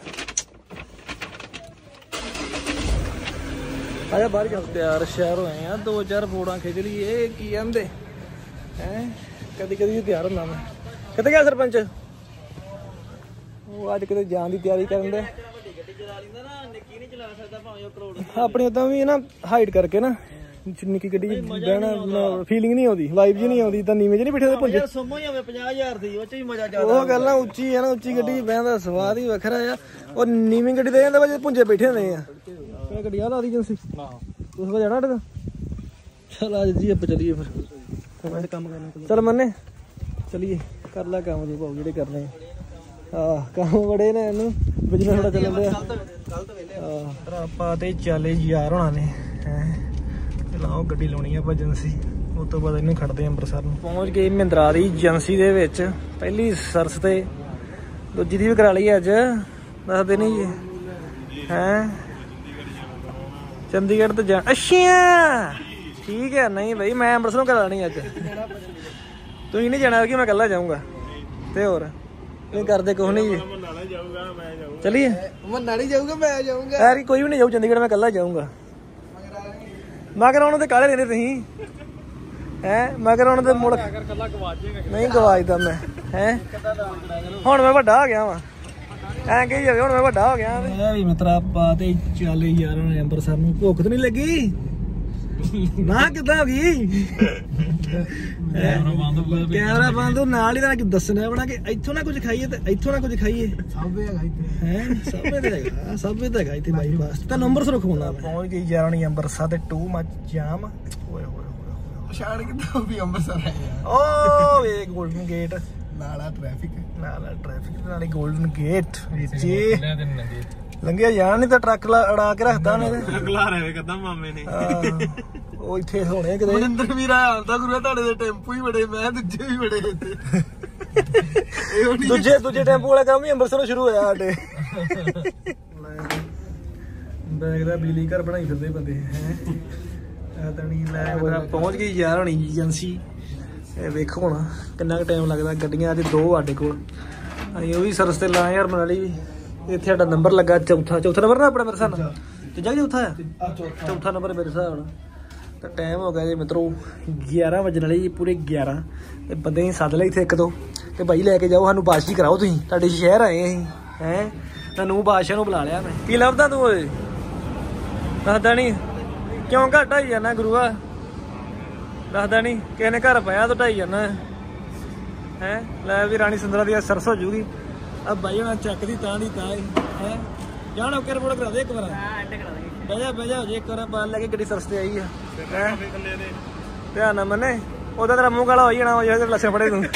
ਆਇਆ ਬਾਹਰ ਚੱਲ ਤਿਆਰ ਸ਼ਹਿਰ ਹੋਏ ਆ ਦੋ ਚਾਰ ਫੋਟੋਆਂ ਖਿੱਚ ਲਈ ਇਹ ਕੀ ਕਹਿੰਦੇ ਹੈ ਕਦੀ ਕਦੀ ਤਿਆਰ ਹੁੰਦਾ ਮੈਂ ਕਿੱਥੇ ਗਿਆ ਸਰਪੰਚ ਉਹ ਅੱਜ ਕਿਤੇ ਜਾਣ ਦੀ ਤਿਆਰੀ ਕਰਨ ਦੇ ਆਪਣੀ ਉਦਾਂ ਵੀ ਨਾ ਹਾਈਡ ਕਰਕੇ ਨਾ ਨਿੱਕੀ ਗੱਡੀ ਬਹਿਣਾ ਫੀਲਿੰਗ ਨਹੀਂ ਆਉਂਦੀ ਵਾਈਬ ਜੀ ਨਹੀਂ ਆਉਂਦੀ ਤਾਂ ਨੀਵੇਂ ਚ ਨਹੀਂ ਬਿਠੇ ਪੁੰਜੇ ਸੁਮੋ ਹੀ ਹੋਵੇ ਪੰਜਾਹ ਹਜ਼ਾਰ ਦੀ ਉਹ ਚ ਹੀ ਮਜ਼ਾ ਜ਼ਿਆਦਾ ਉਹ ਗੱਲਾਂ ਉੱਚੀ ਆ ਨਾ ਉੱਚੀ ਗੱਡੀ ਬਹਿਣ ਦਾ ਸਵਾਦ ਹੀ ਵੱਖਰਾ ਆ ਉਹ ਨੀਵੀਂ ਗੱਡੀ ਤੇ ਜਾਂਦਾ ਵਾ ਪੁੰਜੇ ਬੈਠੇ ਹੁੰਦੇ ਆ ਇਹ ਗੱਡੀ ਆ ਲਾ ਦੀ ਏਜੰਸੀ ਉਸ ਵਾ ਜਾਣਾ ਟਗਾ ਚਲ ਅੱਜ ਜੀ ਆਪਾਂ ਚਲੀਏ ਫਿਰ ਕੰਮ ਕਰਨਾ ਚਲ ਮੰਨੇ ਚਲੀਏ ਕਰ ਲੈ ਕੰਮ ਜੋ ਭਾਉ ਜਿਹੜੇ ਕਰਨੇ ਆਹ ਕੰਮ ਬੜੇ ਨੇ ਇਹਨੂੰ ਬਿਜਨਸ ਥੋੜਾ ਚੱਲਣ ਦੇ ਆ ਆਪਾਂ ਤੇ ਚੱਲੇ ਯਾਰ ਹੋਣਾ ਨੇ ਹੈ ਚਲਾਓ ਗੱਡੀ ਲਾਉਣੀ ਆ ਆਪਾਂ ਏਜੰਸੀ ਉਸ ਤੋਂ ਬਾਅਦ ਇਹਨੂੰ ਖੜਦੇ ਅੰਮ੍ਰਿਤਸਰ ਨੂੰ ਪਹੁੰਚ ਗਏ ਮਹਿੰਦਰਾ ਦੀ ਏਜੰਸੀ ਦੇ ਵਿੱਚ ਪਹਿਲੀ ਸਰਸ ਤੇ ਦੂਜੀ ਦੀ ਵੀ ਕਰਾ ਲਈ ਅੱਜ ਦੱਸਦੇ ਨਹੀਂ ਜੀ ਹੈ ਚੰਡੀਗੜ੍ਹ ਤੋਂ ਜਾ ਅੱਛਾ ਠੀਕ ਹੈ ਨਹੀਂ ਬਈ ਮੈਂ ਅੰਮ੍ਰਿਤਸਰੋਂ ਕਰਾਣੀ ਅੱਜ ਤੁਸੀਂ ਨਹੀਂ ਜਾਣਾ ਕਿ ਮੈਂ ਇਕੱਲਾ ਜਾਊਂਗਾ ਤੇ ਹੋਰ ਇਹ ਕਰਦੇ ਕੁਛ ਨਹੀਂ ਜੀ ਚਲੀਏ ਮੰਨਾ ਨਹੀਂ ਜਾਊਗਾ ਮੈਂ ਜਾਊਂਗਾ ਯਾਰ ਕੋਈ ਵੀ ਨਹੀਂ ਜਾਊ ਚੰਡੀਗੜ੍ਹ ਮੈਂ ਇਕੱਲਾ ਜਾਊਂਗਾ ਮਗਰ ਉਹਨਾਂ ਦੇ ਕਾਲੇ ਰਹਿੰਦੇ ਤੁਸੀਂ ਹੈ ਮਗਰ ਉਹਨਾਂ ਦੇ ਮੁੜ ਨਹੀਂ ਗਵਾਜਦਾ ਮੈਂ ਹੈ ਹੁਣ ਮੈਂ ਵੱਡਾ ਹੋ ਗਿਆ ਵਾ ਐਂ ਕਹੀ ਜਾਵੇ ਹੁਣ ਮੈਂ ਵੱਡਾ ਹੋ ਗਿਆ ਮੈਂ ਵੀ ਮਿੱਤਰਾ ਪਾ ਤੇ ਚੱਲ ਯਾਰ ਹੁਣ ਅੰਮ੍ਰਿਤਸਰ ਨੂੰ ਭੁੱਖ ਤਾਂ ਨਹੀਂ ਲੱਗੀ ਨਾ ਕਿੱਦਾਂ ਹੋ ਗਈ ਕੈਮਰਾ ਬੰਦ ਨਾਲ ਹੀ ਤਾਂ ਦੱਸਣਾ ਬਣਾ ਕਿ ਇੱਥੋਂ ਨਾ ਕੁਝ ਖਾਈਏ ਤੇ ਇੱਥੋਂ ਨਾ ਕੁਝ ਖਾਈਏ ਸਭ ਹੈਗਾ ਇੱਥੇ ਹੈ ਸਭ ਹੈਗਾ ਸਭ ਹੈਗਾ ਇੱਥੇ ਬਾਈਪਾਸ ਤਾਂ ਨੰਬਰ ਸਰ ਖੋਣਾ ਪਹੁੰਚ ਗਈ ਯਾਰ ਹੁਣ ਅੰਮ੍ਰਿਤਸਰ ਤੇ ਟੂ ਮੱਚ ਜਾਮ ਓਏ ਹੋਏ ਹੋਏ ਪਛਾਣ ਕਿੱਦਾਂ ਵੀ ਅੰਮ੍ਰਿਤਸਰ ਆਇਆ ਓ ਵੇ ਗੋਲਡਨ ਗੇਟ ਨਾਲਾ ਟ੍ਰੈਫਿਕ ਨਾਲਾ ਟ੍ਰੈਫਿਕ ਨਾਲੇ ਗੋਲਡਨ ਗੇਟ ਵਿੱਚ ਲੰਘਿਆ ਜਾਣ ਨਹੀਂ ਤਾਂ ਟਰੱਕ ਅੜਾ ਕੇ ਰੱਖਦਾ ਉਹਨੇ ਅਗਲਾ ਰਹੇ ਕਦਾਂ ਮਾਮੇ ਨੇ ਉਹ ਇੱਥੇ ਹੋਣੇ ਕਿਤੇ ਮਨਿੰਦਰ ਵੀਰ ਆਇਆ ਹੁੰਦਾ ਗੁਰੂ ਤੁਹਾਡੇ ਦੇ ਟੈਂਪੂ ਹੀ ਬੜੇ ਮੈਂ ਦੂਜੇ ਵੀ ਬੜੇ ਇੱਥੇ ਦੂਜੇ ਦੂਜੇ ਟੈਂਪੂ ਵਾਲਾ ਕੰਮ ਹੀ ਅੰਮ੍ਰਿਤਸਰੋਂ ਸ਼ੁਰੂ ਹੋਇਆ ਸਾਡੇ ਬੈਗ ਦਾ ਬਿਜਲੀ ਘਰ ਬਣਾਈ ਫਿਰਦੇ ਬੰਦੇ ਹੈ ਆ ਤਣੀ ਲੈ ਪਹੁੰਚ ਗਈ ਯਾਰ ਹੋਣੀ ਏਜੰਸੀ ਇਹ ਵੇਖੋ ਹੁਣ ਕਿੰਨਾ ਕੁ ਟਾਈਮ ਲੱਗਦਾ ਗੱਡੀਆਂ ਅੱਜ ਦੋ ਸਾਡੇ ਕੋਲ ਅਸੀਂ ਉਹ ਵੀ ਸਰਸ ਤੇ ਲਾ ਯਾਰ ਮਨਾਲੀ ਵੀ ਇੱਥੇ ਸਾਡਾ ਨੰਬਰ ਲੱਗਾ ਚੌਥਾ ਚੌਥਾ ਨੰਬਰ ਨਾ ਆਪਣਾ ਮੇਰੇ ਹਿਸਾਬ ਨਾਲ ਤੀਜਾ ਕਿ ਚੌਥਾ ਆ ਚੌਥਾ ਨੰਬਰ ਮੇਰੇ ਹਿਸਾਬ ਨਾਲ ਤਾਂ ਟਾਈਮ ਹੋ ਗਿਆ ਜੀ ਮਿੱਤਰੋ ਗਿਆਰਾਂ ਵਜਣ ਵਾਲੇ ਜੀ ਪੂਰੇ ਗਿਆਰਾਂ ਤੇ ਬੰਦੇ ਹੀ ਸੱਦ ਲਏ ਇੱਥੇ ਇੱਕ ਦੋ ਤੇ ਭਾਈ ਲੈ ਕੇ ਜਾਓ ਸਾਨੂੰ ਬਾਦਸ਼ਾਹੀ ਕਰਾਓ ਤੁਸੀਂ ਤੁਹਾਡੇ ਸ਼ਹਿਰ ਆਏ ਅਸੀਂ ਹੈ ਤੁਹਾਨੂੰ ਬਾਦਸ਼ਾਹ ਨੂੰ ਬੁਲਾ ਲਿਆ ਮੈਂ ਕੀ ਲੱਭਦਾ ਤੂੰ ਓਏ ਦੱਸਦਾ ਨਹੀਂ ਕਿਉਂ ਘੱਟ ਆਈ ਜਾਣਾ ਗੁਰੂਆ ਦੱਸਦਾ ਨਹੀਂ ਕਿਸੇ ਨੇ ਘਰ ਪਾਇਆ ਤੂੰ ਢਾਈ ਜਾਣਾ ਹੈ ਲੈ ਵੀ ਰਾਣੀ ਸੁੰਦਰਾ ਦੀ ਸਰਸ ਹੋ ਜੂਗੀ ਆ ਬਾਈ ਹੁਣ ਚੱਕ ਦੀ ਤਾਂ ਦੀ ਤਾਂ ਹੈ ਜਾਣ ਓਕੇ ਰਿਪੋਰਟ ਕਰਾ ਦੇ ਇੱਕ ਵਾਰ ਬਹਿ ਜਾ ਬਹਿ ਜਾ ਜੇ ਇੱਕ ਵਾਰ ਬਾਲ ਲੈ ਕੇ ਗੱਡੀ ਸਰਸ ਤੇ ਆਈ ਆ ਧਿਆਨ ਨਾਲ ਮੰਨੇ ਉਹਦਾ ਤੇਰਾ ਮੂੰਹ ਕਾਲਾ ਹੋਈ ਜਾਣਾ ਉਹ ਲੱਛੇ ਫੜੇ ਤੂੰ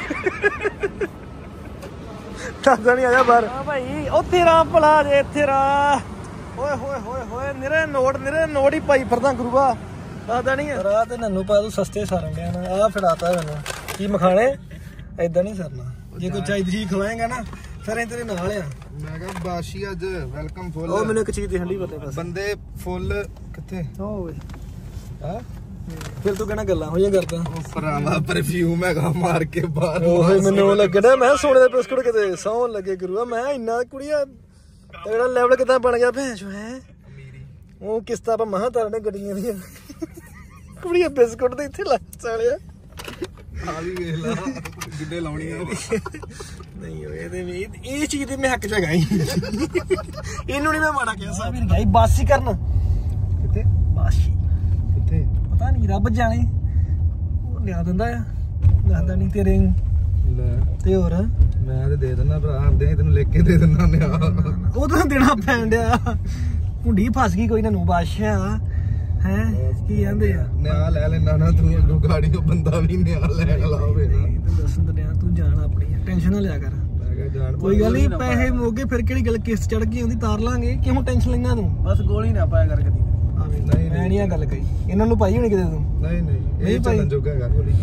ਦੱਸਦਾ ਨਹੀਂ ਆਇਆ ਬਾਹਰ ਹਾਂ ਭਾਈ ਉੱਥੇ ਰਾਮ ਭਲਾ ਜੇ ਇੱਥੇ ਰਾ ਓਏ ਹੋਏ ਹੋਏ ਹੋਏ ਨਿਰੇ ਨੋਟ ਨਿਰੇ ਨੋਟ ਹੀ ਪਾਈ ਫਿਰਦਾ ਗੁਰੂਆ ਦੱਸਦਾ ਨਹੀਂ ਰਾਹ ਤੇ ਨੰਨੂ ਪਾ ਤੂੰ ਸਸਤੇ ਸਾਰਨ ਡਿਆ ਨਾ ਆਹ ਫੜਾਤਾ ਮੈਨੂੰ ਕੀ ਮਖਾਣੇ ਏਦਾਂ ਨਹੀਂ ਸਰਨਾ ਜੇ ਕੋਈ ਚਾਹੀਦੀ ਚੀਜ਼ ਖਵਾਏਗਾ ਨਾ ਫਿਰ ਇਹ ਤੇਰੇ ਨਾਲ ਆ ਮੈਂ ਕਿਹਾ ਬਾਸ਼ੀ ਅੱਜ ਵੈਲਕਮ ਫੁੱਲ ਉਹ ਮੈਨੂੰ ਇੱਕ ਚੀਜ਼ ਦੀ ਹੰਡੀ ਪਤਾ ਬਸ ਬੰਦੇ ਫੁੱਲ ਕਿੱਥੇ ਓਏ ਹਾਂ ਫਿਰ ਤੂੰ ਕਹਿਣਾ ਗੱਲਾਂ ਹੋਈਆਂ ਕਰਦਾ ਉਹ ਭਰਾਵਾ ਪਰਫਿਊਮ ਹੈਗਾ ਮਾਰ ਕੇ ਬਾਹਰ ਓਏ ਮੈਨੂੰ ਲੱਗਦਾ ਮੈਂ ਸੋਨੇ ਦੇ ਬਿਸਕੁਟ ਕਿਤੇ ਸੌਣ ਲੱਗੇ ਗੁਰੂਆ ਮੈਂ ਇੰਨਾ ਕੁੜੀਆ ਤੇਰਾ ਲੈਵਲ ਕਿਦਾਂ ਬਣ ਗਿਆ ਭੈਣ ਚੋ ਹੈ ਉਹ ਕਿਸ਼ਤਾਂ ਆਪਾਂ ਮਹਾਂ ਤਰਨੇ ਗੱਡੀਆਂ ਦੀਆਂ ਕੁੜੀਆ ਬਿਸਕੁਟ ਦੇ ਇੱਥੇ ਲੱਗ ਚਾਲਿਆ ਆ ਵੀ ਵੇਖ ਲਾ ਜਿੱਡੇ ਲਾਉਣੀਆਂ ਨਹੀਂ ਓਏ ਇਹਦੇ ਵੀ ਇਹ ਚੀਜ਼ ਦੇ ਮੈਂ ਹੱਕ ਚ ਹੈਗਾ ਹੀ ਇਹਨੂੰ ਨਹੀਂ ਮੈਂ ਮਾੜਾ ਕਹਿ ਸਕਦਾ ਵੀ ਗਈ ਬਾਸੀ ਕਰਨ ਕਿੱਥੇ ਬਾਸੀ ਕਿੱਥੇ ਪਤਾ ਨਹੀਂ ਰੱਬ ਜਾਣੇ ਉਹ ਲਿਆ ਦਿੰਦਾ ਆ ਦੱਸਦਾ ਨਹੀਂ ਤੇਰੇ ਲੈ ਤੇ ਹੋਰ ਮੈਂ ਤੇ ਦੇ ਦਿੰਦਾ ਭਰਾ ਆਂਦੇ ਤੈਨੂੰ ਲਿਖ ਕੇ ਦੇ ਦਿੰਦਾ ਨਿਆ ਉਹ ਤਾਂ ਦੇਣਾ ਪੈਣ ਡਿਆ ਹੁੰਡੀ ਫਸ ਗਈ ਕੋਈ ਨਾ ਨੂੰ ਬਾਦਸ਼ਾਹ ਹੈ ਕੀ ਕਹਿੰਦੇ ਆ ਨਿਆ ਲੈ ਲੈਣਾ ਨਾ ਤੂੰ ਅੱਗੋਂ ਗਾੜੀ ਤੋਂ ਬੰਦਾ ਵੀ ਨਿਆ ਲੈਣ ਵਾਲਾ ਹੋਵੇ ਨਾ ਤੂੰ ਦੱਸਣ ਦਿਆ ਤੂੰ ਜਾਣ ਆਪਣੀ ਟੈਨਸ਼ਨ ਨਾ ਲਿਆ ਕਰ ਮੈਂ ਕਿਹਾ ਜਾਣ ਕੋਈ ਗੱਲ ਨਹੀਂ ਪੈਸੇ ਮੋਗੇ ਫਿਰ ਕਿਹੜੀ ਗੱਲ ਕਿਸ ਚੜ ਗਈ ਹੁੰਦੀ ਤਾਰ ਲਾਂਗੇ ਕਿਉਂ ਟੈਨਸ਼ਨ ਲੈਣਾ ਤੂੰ ਬਸ ਗੋਲੀ ਨਾ ਪਾਇਆ ਕਰ ਕਦੀ ਨਹੀਂ ਮੈਂ ਨਹੀਂ ਆ ਗੱਲ ਕਹੀ ਇਹਨਾਂ ਨੂੰ ਪਾਈ ਹੋਣੀ ਕਿਤੇ ਤੂੰ ਨਹੀਂ ਨਹੀਂ ਨਹੀਂ ਇਹ ਭਾਈ। ਚੱਲਣ ਜੋਗਾ ਹੈਗਾ ਗੋਲੀ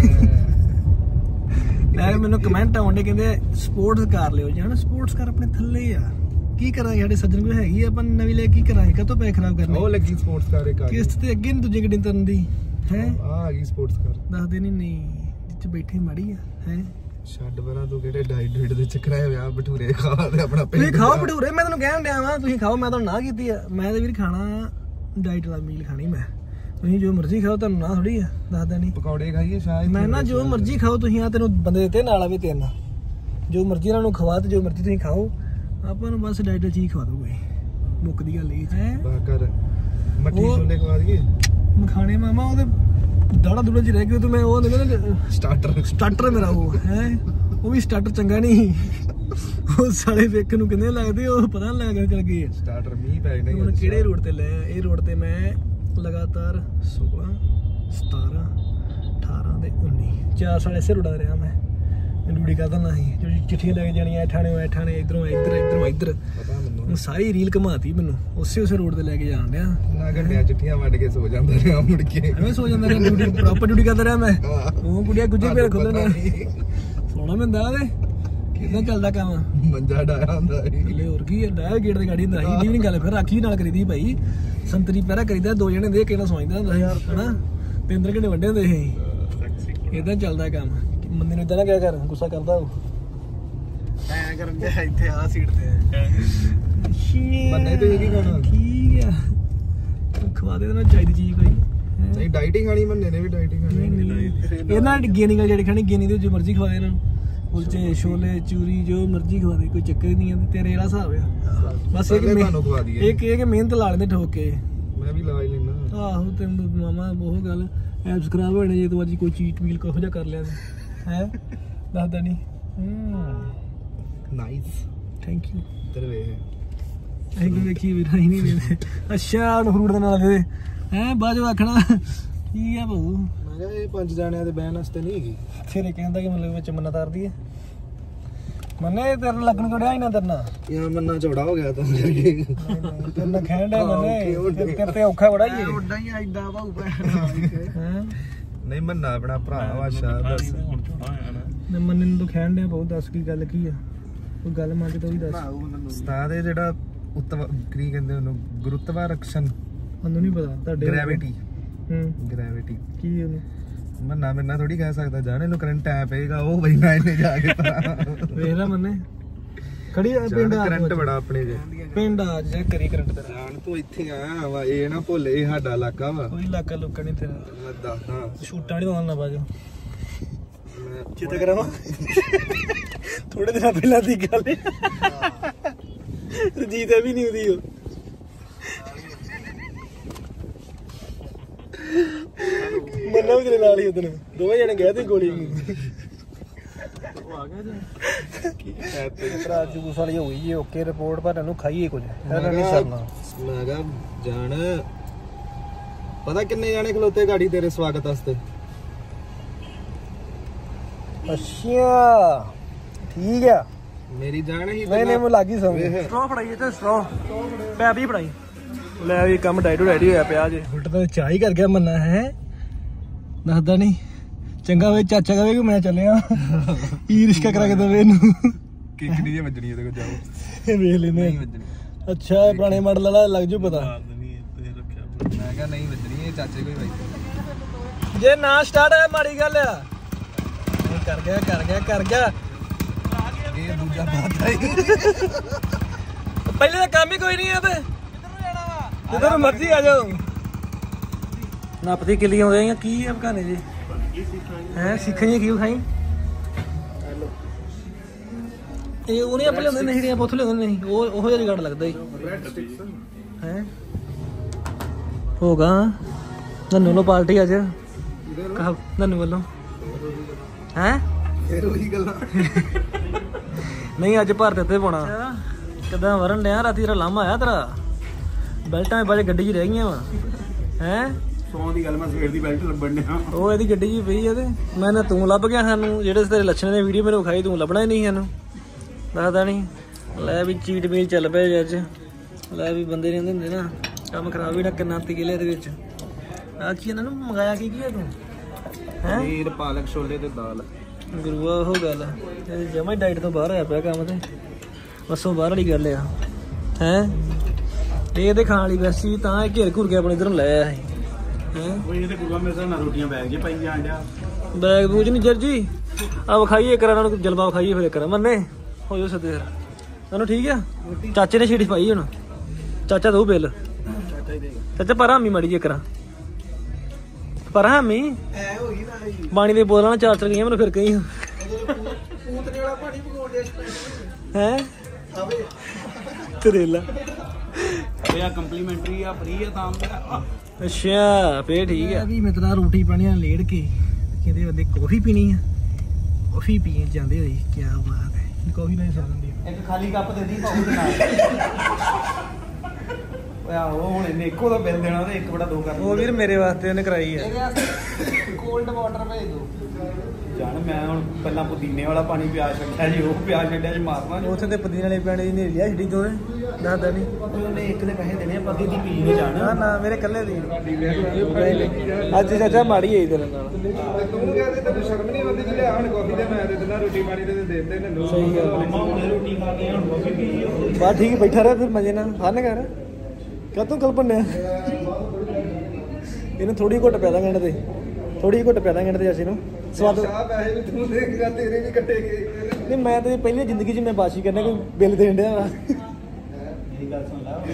ਯਾਰ ਮੈਨੂੰ ਕਮੈਂਟ ਆਉਂਦੇ ਕਹਿੰਦੇ ਸਪੋਰਟਸ ਕਰ ਲਿਓ ਜਾਨ ਸਪੋਰਟਸ ਕਰ ਆਪਣੇ ਥੱਲੇ ਆ ਕੀ ਕਰਾਂਗੇ ਸਾਡੇ ਸੱਜਣ ਕੋਲ ਹੈਗੀ ਆਪਾਂ ਨਵੀਂ ਲੈ ਕੀ ਕਰਾਂਗੇ ਕਦੋਂ ਪੈਸੇ ਖਰਾਬ ਕਰਨੇ ਉਹ ਲੱਗੀ ਸਪੋਰਟਸ ਕਾਰ ਇੱਕ ਆ ਗਈ ਕਿਸ਼ਤ ਤੇ ਅੱਗੇ ਨਹੀਂ ਦੂਜੇ ਗੱਡੀ ਤਰਨ ਦੀ ਹੈ ਆ ਆ ਗਈ ਸਪੋਰਟਸ ਕਾਰ ਦੱਸਦੇ ਨਹੀਂ ਨਹੀਂ ਜਿੱਚ ਬੈਠੀ ਮਾੜੀ ਆ ਹੈ ਛੱਡ ਬਰਾਂ ਤੂੰ ਕਿਹੜੇ ਡਾਈਟ ਡੂਟ ਦੇ ਚੱਕਰਾਂ ਵਿਆਹ ਭਟੂਰੇ ਖਾ ਤੇ ਆਪਣਾ ਤੁਸੀਂ ਖਾਓ ਭਟੂਰੇ ਮੈਂ ਤੁਹਾਨੂੰ ਕਹਿਣ ਡਿਆ ਵਾਂ ਤੁਸੀਂ ਖਾਓ ਮੈਂ ਤੁਹਾਨੂੰ ਨਾ ਕੀਤੀ ਆ ਮੈਂ ਤਾਂ ਵੀਰ ਖਾਣਾ ਡਾਈਟ ਵਾਲਾ ਮੀਲ ਖਾਣੀ ਮੈਂ ਤੁਸੀਂ ਜੋ ਮਰਜ਼ੀ ਖਾਓ ਤੁਹਾਨੂੰ ਨਾ ਥੋੜੀ ਆ ਦੱਸਦਾ ਨਹੀਂ ਪਕੌੜੇ ਖਾਈਏ ਸ਼ਾਇਦ ਮੈਂ ਨਾ ਜੋ ਮਰਜ਼ੀ ਖਾਓ ਤੁਸੀਂ ਆ ਤੈਨੂੰ ਬੰਦੇ ਦਿੱਤੇ ਨਾਲ ਆ ਵੀ ਤਿੰਨ ਜੋ ਮਰਜ਼ੀ ਇਹਨਾਂ ਨੂੰ ਖਵਾ ਤੇ ਜੋ ਮਰਜ਼ੀ ਤੁਸੀਂ ਖਾਓ ਆਪਾਂ ਨੂੰ ਬਸ ਡਾਈਟ ਚੀਜ਼ ਖਵਾ ਦੋ ਕੋਈ ਮੁੱਕਦੀ ਗੱਲ ਇਹ ਹੈ ਬਾ ਕਰ ਮੱਠੀ ਛੋਲੇ ਖਵਾ ਦਈਏ ਮਖਾਣੇ ਮਾਮਾ ਉਹਦੇ ਦਾੜਾ ਦੂੜਾ ਚ ਰਹਿ ਗਏ ਤੂੰ ਮੈਂ ਉਹ ਨਿਕਲ ਸਟਾਰਟਰ ਸਟਾਰਟਰ ਮੇਰਾ ਉਹ ਹੈ ਉਹ ਵੀ ਸਟਾਰਟਰ ਚੰਗਾ ਨਹੀਂ ਉਹ ਸਾਲੇ ਵੇਖਣ ਨੂੰ ਕਿੰਨੇ ਲੱਗਦੇ ਉਹ ਪਤਾ ਨਹੀਂ ਲੱਗਦਾ ਚੱਲ ਗਏ ਸਟਾਰਟਰ ਮੀਂਹ ਪੈ ਜਾਣੇ ਹੁਣ ਕਿਹੜੇ ਰੋਡ ਤੇ ਲੈ ਇਹ ਰੋਡ ਤੇ ਮੈਂ ਲਗਾਤਾਰ ਸੋਲਾਂ ਸਤਾਰਾਂ ਅਠਾਰਾਂ ਤੇ ਉੱਨੀ ਚਾਰ ਸਾਲ ਇਸੇ ਰੋਡਾਂ ਰਿਹਾ ਮੈਂ ਡਿਊਟੀ ਕਰਦਾ ਨਾ ਸੀ ਜਿਹੜੀ ਚਿੱਠੀਆਂ ਲੈ ਕੇ ਜਾਣੀਆਂ ਠਾਣੇ ਹੋਏ ਠਾਣੇ ਇਧਰੋਂ ਇੱਧਰ ਇਧਰੋਂ ਇੱਧਰ ਪਤਾ ਮੈਨੂੰ ਉਹ ਸਾਰੀ ਰੀਲ ਘਮਾਤੀ ਮੈਨੂੰ ਉਸੇ ਉਸੇ ਰੋਡ ਤੇ ਲੈ ਕੇ ਜਾਣ ਡਿਆ ਨਾ ਗੱਡੀਆਂ ਚਿੱਠੀਆਂ ਵੱਢ ਕੇ ਸੋ ਜਾਂਦਾ ਰਿਹਾ ਮੁੜ ਕੇ ਐਵੇਂ ਸੋ ਜਾਂਦਾ ਰਿਹਾ ਡਿਊਟੀ ਪ੍ਰੋਪਰ ਡਿਊਟੀ ਕਰਦਾ ਰਿਹਾ ਮੈਂ ਉਹ ਕੁੜੀਆਂ ਗੁੱਜੇ ਪੇਰ ਖੁੱਲੇ ਨੇ ਸੋਣਾ ਮਿੰਦਾ ਉਹਦੇ ਕਿੱਦਾਂ ਚੱਲਦਾ ਕੰਮ ਮੰਜਾ ਡਾਇਆ ਹੁੰਦਾ ਸੀ ਲੈ ਹੋਰ ਕੀ ਡਾਇਆ ਗੇਟ ਤੇ ਗਾੜੀ ਹੁੰਦਾ ਸੀ ਦੀ ਵੀ ਨਹੀਂ ਗੱਲ ਫਿਰ ਰਾਖੀ ਨਾਲ ਕਰੀਦੀ ਭਾਈ ਸੰਤਰੀ ਪਹਿਰਾ ਕਰੀਦਾ ਦੋ ਜਣੇ ਦੇ ਕਿਹੜਾ ਸੌਂਦਾ ਹੁੰਦਾ ਸੀ ਹਨਾ ਤਿੰਨ ਘੰਟੇ ਵੱਡੇ ਹੁੰਦੇ ਸੀ ਇਦਾਂ ਚੱਲਦਾ ਕੰਮ ਮੰਦੀ ਨੂੰ ਇਦਾਂ ਨਾ ਕਿਆ ਕਰ ਗੁੱਸਾ ਕਰਦਾ ਉਹ ਐ ਕਰਨ ਦੇ ਇੱਥੇ ਆ ਸੀਟ ਤੇ ਮੰਨੇ ਤੇ ਇਹ ਕੀ ਖਾਣਾ ਠੀਕ ਆ ਖਵਾ ਦੇ ਦੇਣਾ ਚਾਹੀਦੀ ਚੀਜ਼ ਕੋਈ ਨਹੀਂ ਡਾਈਟਿੰਗ ਵਾਲੀ ਮੰਨੇ ਨੇ ਵੀ ਡਾਈਟਿੰਗ ਵਾਲੀ ਇਹਨਾਂ ਗੇਨਿੰਗ ਜਿਹੜੀ ਖਾਣੀ ਗੇਨਿੰਗ ਦੇ ਜੋ ਮਰਜ਼ੀ ਖਵਾ ਦੇ ਇਹਨਾਂ ਨੂੰ ਕੁਲਚੇ ਛੋਲੇ ਚੂਰੀ ਜੋ ਮਰਜ਼ੀ ਖਵਾ ਦੇ ਕੋਈ ਚੱਕਰ ਹੀ ਨਹੀਂ ਹੈ ਤੇਰੇ ਵਾਲਾ ਹਿਸਾਬ ਆ ਬਸ ਇਹ ਕਿ ਤੁਹਾਨੂੰ ਖਵਾ ਦਈਏ ਇੱਕ ਇਹ ਕਿ ਮਿਹਨਤ ਲਾ ਲੈਂਦੇ ਠੋਕ ਕੇ ਮੈਂ ਵੀ ਲਾ ਹੀ ਲੈਣਾ ਆਹੋ ਤੈਨੂੰ ਮਾਮਾ ਉਹ ਗੱਲ ਐਪਸ ਖਰਾਬ ਹੋਣੇ ਜੇ ਤੂੰ ਅੱਜ ਕੋਈ ਚੀਟ ਮੀਲ ਕੋਹ ਜਿਹਾ ਕਰ ਲਿਆ ਹੈ ਦੱਸਦਾ ਨਹੀਂ ਨਾਈਸ ਥੈਂਕ ਯੂ ਤੇਰੇ ਵੇ ਇਹ ਕਿ ਵੇਖੀ ਵੀਰ ਹੀ ਨਹੀਂ ਦੇ ਅੱਛਾ ਉਹਨੂੰ ਫਰੂਟ ਦੇ ਨਾਲ ਦੇ ਹੈ ਬਾਅਦ ਵਿੱਚ ਆਖਣਾ ਠੀਕ ਆ ਭਾਊ ਮੈਂ ਕਿਹਾ ਇਹ ਪੰਜ ਜਾਣਿਆਂ ਦੇ ਬਹਿਣ ਵਾਸਤੇ ਨਹੀਂ ਹੈਗੀ ਫਿਰ ਇਹ ਕਹਿੰਦਾ ਕਿ ਮਤਲਬ ਵਿੱਚ ਮੰਨਾ ਤਾਰਦੀ ਹੈ ਮੰਨੇ ਤੇਰੇ ਲੱਗਣ ਕੜਿਆ ਹੀ ਨਾ ਤਰਨਾ ਯਾ ਮੰਨਾ ਝੋੜਾ ਹੋ ਗਿਆ ਤਾਂ ਕਰਕੇ ਤੇਰੇ ਖੈਂਡ ਹੈ ਮੰਨੇ ਤੇਰੇ ਤੇ ਔਖਾ ਬੜਾ ਹੀ ਹੈ ਉੱਡਾ ਹੀ ਐਡਾ ਭਾਊ ਹੈ ਨਹੀਂ ਮੰਨਾ ਆਪਣਾ ਭਰਾ ਵਾਸ਼ਾ ਬਸ ਮੈਂ ਮੰਨੇ ਨੂੰ ਤਾਂ ਖੈਂਡ ਹੈ ਬਹੁਤ ਦੱਸ ਕੀ ਗੱਲ ਕੀ ਆ ਕੋਈ ਗੱਲ ਮੰਨ ਕੇ ਤਾਂ ਵੀ ਦੱਸ ਉਸਤਾਦ ਇਹ ਜਿਹੜਾ ਉਤਵਾ ਕੀ ਕਹਿੰਦੇ ਉਹਨੂੰ ਗੁਰੁਤਵਾਕਰਸ਼ਣ ਮੈਨੂੰ ਨਹੀਂ ਪਤਾ ਤੁਹਾਡੇ ਗ੍ਰੈਵਿਟੀ ਹੂੰ ਗ੍ਰੈਵਿਟੀ ਕੀ ਉਹਨੂੰ ਮੰਨਾ ਮੈਨਾਂ ਥੋੜੀ ਕਹਿ ਸਕਦਾ ਜਾਣ ਇਹਨੂੰ ਕਰੰਟ ਆ ਪਏਗਾ ਉਹ ਬੈਠਾ ਇਹਨੇ ਜਾ ਕੇ ਵੇਖ ਲੈ ਮੰਨੇ ਖੜੀ ਆ ਪਿੰਡ ਆ ਕਰੰਟ ਬੜਾ ਆਪਣੇ ਜੇ ਪਿੰਡ ਆ ਜੇ ਕਰੀ ਕਰੰਟ ਤੇਰਾ ਜਾਣ ਤੂੰ ਇੱਥੇ ਆਇਆ ਵਾ ਇਹ ਨਾ ਭੁੱਲ ਇਹ ਸਾਡਾ ਇਲਾਕਾ ਵਾ ਕੋਈ ਇਲਾਕਾ ਲੁੱਕਾ ਨਹੀਂ ਤੇਰਾ ਮੈਂ ਦੱਸਦਾ ਸ਼ੂਟਾਂ ਨਹੀਂ ਆਉਣ ਨਾ ਬਾਜੋ ਮੈਂ ਚਿੱਤ ਕਰਾਵਾਂ ਥੋੜੇ ਦਿਨ ਪਹਿਲਾਂ ਦੀ ਗੱਲ ਹੈ ਰਜੀਤ ਵੀ ਨਹੀਂ ਉਹਦੀ ਉਹ ਮੰਨਾ ਵੀ ਤੇਰੇ ਨਾਲ ਹੀ ਉਦਨ ਦੋਵੇਂ ਜਣੇ ਗਏ ਤੇ ਗੋਲੀ ਉਹ ਆ ਗਿਆ ਜੀ ਭਰਾ ਜੂਸ ਵਾਲੀ ਹੋਈ ਜੀ ਓਕੇ ਰਿਪੋਰਟ ਪਰ ਇਹਨੂੰ ਖਾਈਏ ਕੁਝ ਇਹਦਾ ਨਹੀਂ ਸਰਨਾ ਮੈਂ ਕਿਹਾ ਜਾਣ ਪਤਾ ਕਿੰਨੇ ਜਾਣੇ ਖਲੋਤੇ ਗਾੜੀ ਤੇਰੇ ਸਵਾਗਤ ਵਾਸਤੇ ਅੱਛਾ ਠੀਕ ਆ ਮੇਰੀ ਜਾਣ ਹੀ ਨਹੀਂ ਨਹੀਂ ਮੈਂ ਲੱਗੀ ਸਮਝ ਸਟ੍ਰੋ ਫੜਾਈਏ ਤੇ ਸਟ੍ਰੋ ਪੈਪ ਹੀ ਫੜਾਈ ਲੈ ਵੀ ਕੰਮ ਡਾਈਟੋ ਡਾਈਟੀ ਹੋਇਆ ਪਿਆ ਜੇ ਉਲਟ ਤਾਂ ਚਾਹ ਹੀ ਕਰ ਗਿਆ ਮੰਨਾ ਹੈ ਦੱਸਦਾ ਨਹੀਂ ਚੰਗਾ ਵੇ ਚਾਚਾ ਕਹੇ ਕਿ ਮੈਂ ਚੱਲਿਆ ਈ ਰਿਸ਼ਕਾ ਕਰਾ ਕੇ ਦਵੇ ਇਹਨੂੰ ਕਿੱਕ ਨਹੀਂ ਜੇ ਵੱਜਣੀ ਇਹਦੇ ਕੋਲ ਜਾਓ ਵੇਖ ਲੈਨੇ ਅੱਛਾ ਪੁਰਾਣੇ ਮਾਡਲ ਵਾਲਾ ਲੱਗ ਜੂ ਪਤਾ ਮੈਂ ਕਿਹਾ ਨਹੀਂ ਵੱਜਣੀ ਇਹ ਚਾਚੇ ਕੋਈ ਬਾਈ ਜੇ ਨਾ ਸਟਾਰਟ ਹੈ ਮਾੜੀ ਗੱਲ ਆ ਕਰ ਗਿਆ ਕਰ ਗਿਆ ਕਰ ਗਿਆ ਇਹ ਦੂਜਾ ਬਾਤ ਹੈ ਪਹਿਲੇ ਤਾਂ ਕੰਮ ਹੀ ਕੋਈ ਨਹੀਂ ਆ ਤੇ ਜਿੱਧਰ ਮਰਜ਼ੀ ਆ ਜਾਓ ਨਾਪਤੀ ਕਿੱਲੀ ਆਉਂਦੇ ਆ ਕੀ ਆ ਬਕਾਨੇ ਜੀ ਹੈ ਸਿੱਖਣੀ ਕੀ ਖਾਈ ਇਹ ਉਹ ਨਹੀਂ ਆਪਾਂ ਲਿਆਉਂਦੇ ਨਹੀਂ ਜਿਹੜੀਆਂ ਪੁੱਥ ਲਿਆਉਂਦੇ ਨਹੀਂ ਉਹ ਉਹੋ ਜਿਹਾ ਰਿਗਾਰਡ ਲੱਗਦਾ ਹੀ ਹੈ ਹੋਗਾ ਨੰਨੂ ਨੂੰ ਪਾਰਟੀ ਅੱਜ ਕਹ ਨੰਨੂ ਵੱਲੋਂ ਹੈ ਇਹ ਉਹੀ ਗੱਲਾਂ ਨਹੀਂ ਅੱਜ ਭਰ ਦਿੱਤੇ ਪਾਉਣਾ ਕਿੱਦਾਂ ਵਰਨ ਲਿਆ ਰਾਤੀ ਤੇਰਾ ਲਾਮਾ ਆਇਆ ਤੇਰਾ ਬੈਲਟਾਂ ਦੇ ਬਾਜੇ ਗੱਡੀ 'ਚ ਰਹਿ ਗਈਆਂ ਵਾ ਹੈ ਸੌਂ ਦੀ ਗੱਲ ਮੈਂ ਸਵੇਰ ਦੀ ਬੈਲਟ ਲੱਭਣ ਡਿਆ ਉਹ ਇਹਦੀ ਗੱਡੀ 'ਚ ਪਈ ਇਹਦੇ ਮੈਂ ਨਾ ਤੂੰ ਲੱਭ ਗਿਆ ਸਾਨੂੰ ਜਿਹੜੇ ਤੇਰੇ ਲੱਛਣ ਨੇ ਵੀਡੀਓ ਮੈਨੂੰ ਵਿਖਾਈ ਤੂੰ ਲੱਭਣਾ ਹੀ ਨਹੀਂ ਸਾਨੂੰ ਦੱਸਦਾ ਨਹੀਂ ਲੈ ਵੀ ਚੀਟ ਮੀਲ ਚੱਲ ਪਿਆ ਅੱਜ ਲੈ ਵੀ ਬੰਦੇ ਰਹਿੰਦੇ ਹੁੰਦੇ ਨਾ ਕੰਮ ਖਰਾਬ ਹੀ ਨਾ ਕਿੰਨਾ ਤੀਲੇ ਇਹਦੇ ਵਿੱਚ ਆ ਕੀ ਇਹਨਾਂ ਨੂੰ ਮੰਗਾਇਆ ਕੀ ਕੀ ਹੈ ਤੂੰ ਹੈ ਪਨੀਰ ਪਾਲਕ ਛੋਲੇ ਤੇ ਦਾਲ ਗੁਰੂਆ ਉਹ ਗੱਲ ਇਹ ਜਮਾ ਹੀ ਡਾਈਟ ਤੋਂ ਬਾਹਰ ਹੋਇਆ ਪਿਆ ਕੰਮ ਤੇ ਬਸੋਂ ਬਾਹਰ ਵਾਲੀ ਗੱਲ ਆ ਹੈ ਇਹ ਇਹਦੇ ਖਾਣ ਵਾਲੀ ਵੈਸੀ ਵੀ ਤਾਂ ਇਹ ਘੇਰ ਘੁਰ ਕੇ ਆਪਣੇ ਇਧਰੋਂ ਲੈ ਆਇਆ ਸੀ ਹੈ ਉਹ ਇਹ ਤੇ ਗੁਰੂਆ ਮੇਰੇ ਨਾਲ ਰੋਟੀਆਂ ਬੈਗ ਜੇ ਪਾਈ ਜਾਣ ਡਿਆ ਬੈਗ ਬੂਜ ਨਹੀਂ ਜਰ ਜੀ ਆ ਵਿਖਾਈਏ ਕਰਾਂ ਉਹਨਾਂ ਨੂੰ ਜਲਵਾ ਵਿਖਾਈਏ ਫਿਰ ਕਰਾਂ ਮੰਨੇ ਹੋ ਜਾਓ ਸਦੇ ਫਿਰ ਤੁਹਾਨੂੰ ਠੀਕ ਆ ਚਾਚੇ ਨੇ ਛੀੜੀ ਪਾਈ ਹੁਣ ਚਾਚਾ ਦਊ ਬਿੱਲ ਚਾਚਾ ਪਰ ਹਾਮੀ ਮਾੜੀ ਜੇ ਕਰਾਂ ਪਰ ਹਾਮੀ ਐ ਹੋ ਗਈ ਨਾ ਪਾਣੀ ਦੇ ਬੋਤਲਾਂ ਨਾਲ ਚਾਰ ਚਲ ਗਈਆਂ ਮੈਨੂੰ ਫਿਰ ਕਹੀ ਪੂਤਨੇ ਵਾਲਾ ਪਾਣੀ ਪਕਾਉਣ ਦੇ ਹੈ ਕਰੇਲਾ ਇਹ ਆ ਕੰਪਲੀਮੈਂਟਰੀ ਆ ਫ੍ਰੀ ਆ ਤਾਂ ਅੱਛਾ ਫੇਰ ਠੀਕ ਹੈ ਵੀ ਮਿੱਤਰਾ ਰੋਟੀ ਪਾਣੀ ਨਾਲ ਲੇੜ ਕੇ ਕਹਿੰਦੇ ਬੰਦੇ ਕਾਫੀ ਪੀਣੀ ਆ ਕਾਫੀ ਪੀਣ ਜਾਂਦੇ ਹੋਏ ਕੀ ਬਾਤ ਹੈ ਕਾਫੀ ਨਾਲ ਸਾਰਨ ਦੀ ਇੱਕ ਖਾਲੀ ਕੱਪ ਦੇ ਦੀ ਪਾਉ ਦੇ ਨਾਲ ਓਏ ਆਹੋ ਹੁਣ ਇਹਨੇ ਇੱਕੋ ਦਾ ਬਿੱਲ ਦੇਣਾ ਤੇ ਇੱਕ ਬੜਾ ਦੋ ਕਰ ਉਹ ਵੀਰ ਮੇਰੇ ਵਾਸਤੇ ਉਹਨੇ ਕਰਾਈ ਹੈ ਇਹਦੇ ਵਾਸਤੇ ਕੋਲਡ ਵਾਟਰ ਭੇਜ ਦੋ ਜਾਣ ਮੈਂ ਹੁਣ ਪਹਿਲਾਂ ਪੁਦੀਨੇ ਵਾਲਾ ਪਾਣੀ ਪਿਆ ਛੱਡਿਆ ਜੀ ਉਹ ਪਿਆ ਛੱਡਿਆ ਜੀ ਮਾਰਨਾ ਜੀ ਉੱਥੇ ਤੇ ਪੁਦੀਨੇ ਵਾਲੇ ਪਾਣੀ ਦੀ ਨੇਰੀ ਆ ਛੱਡੀ ਦੋਨੇ ਦੱਸਦਾ ਨਹੀਂ ਉਹਨੇ ਇੱਕ ਦੇ ਪੈਸੇ ਦੇਣੇ ਆ ਪਰ ਦੀ ਪੀ ਨੇ ਜਾਣ ਨਾ ਨਾ ਮੇਰੇ ਕੱਲੇ ਦੀ ਅੱਜ ਚਾਚਾ ਮਾੜੀ ਆਈ ਤੇਰੇ ਨਾਲ ਤੂੰ ਕਹਿੰਦੇ ਤੈਨੂੰ ਸ਼ਰਮ ਨਹੀਂ ਆਉਂਦੀ ਕਿ ਲਿਆ ਹੁਣ ਕਾਫੀ ਤੇ ਮੈਂ ਦੇ ਦਿੰਦਾ ਰੋਟੀ ਪਾਣੀ ਤੇ ਦੇ ਦੇ ਨੇ ਸਹੀ ਗੱਲ ਮੰਮਾ ਹੁਣੇ ਰੋਟੀ ਖਾ ਕੇ ਹੁਣ ਕਾਫੀ ਪੀ ਬਸ ਠੀਕ ਬੈਠਾ ਰਹਿ ਫਿਰ ਮਜੇ ਨਾਲ ਫਨ ਕਰ ਕਾ ਤੂੰ ਕਲਪਨਿਆ ਇਹਨੂੰ ਥੋੜੀ ਘੁੱਟ ਪਿਆ ਦਾਂਗੇ ਤੇ ਥੋੜੀ ਘੁੱਟ ਪਿਆ ਦਾਂਗੇ ਤੇ ਅਸੀਂ ਨੂੰ ਸਵਾਦ ਸਾਹ ਪੈਸੇ ਵੀ ਤੂੰ ਦੇਗਾ ਤੇਰੇ ਵੀ ਕੱਟੇ ਗਏ ਨਹੀਂ ਮੈਂ ਤੇ ਪਹਿਲੀ ਜ਼ਿੰਦਗੀ 'ਚ ਮੈਂ ਬਾਸ਼ੀ ਕਰਨਾ ਕੋਈ ਬਿੱਲ ਦੇਣ ਡਿਆ ਵਾ ਮੇਰੀ ਗੱਲ ਸੁਣ ਲੈ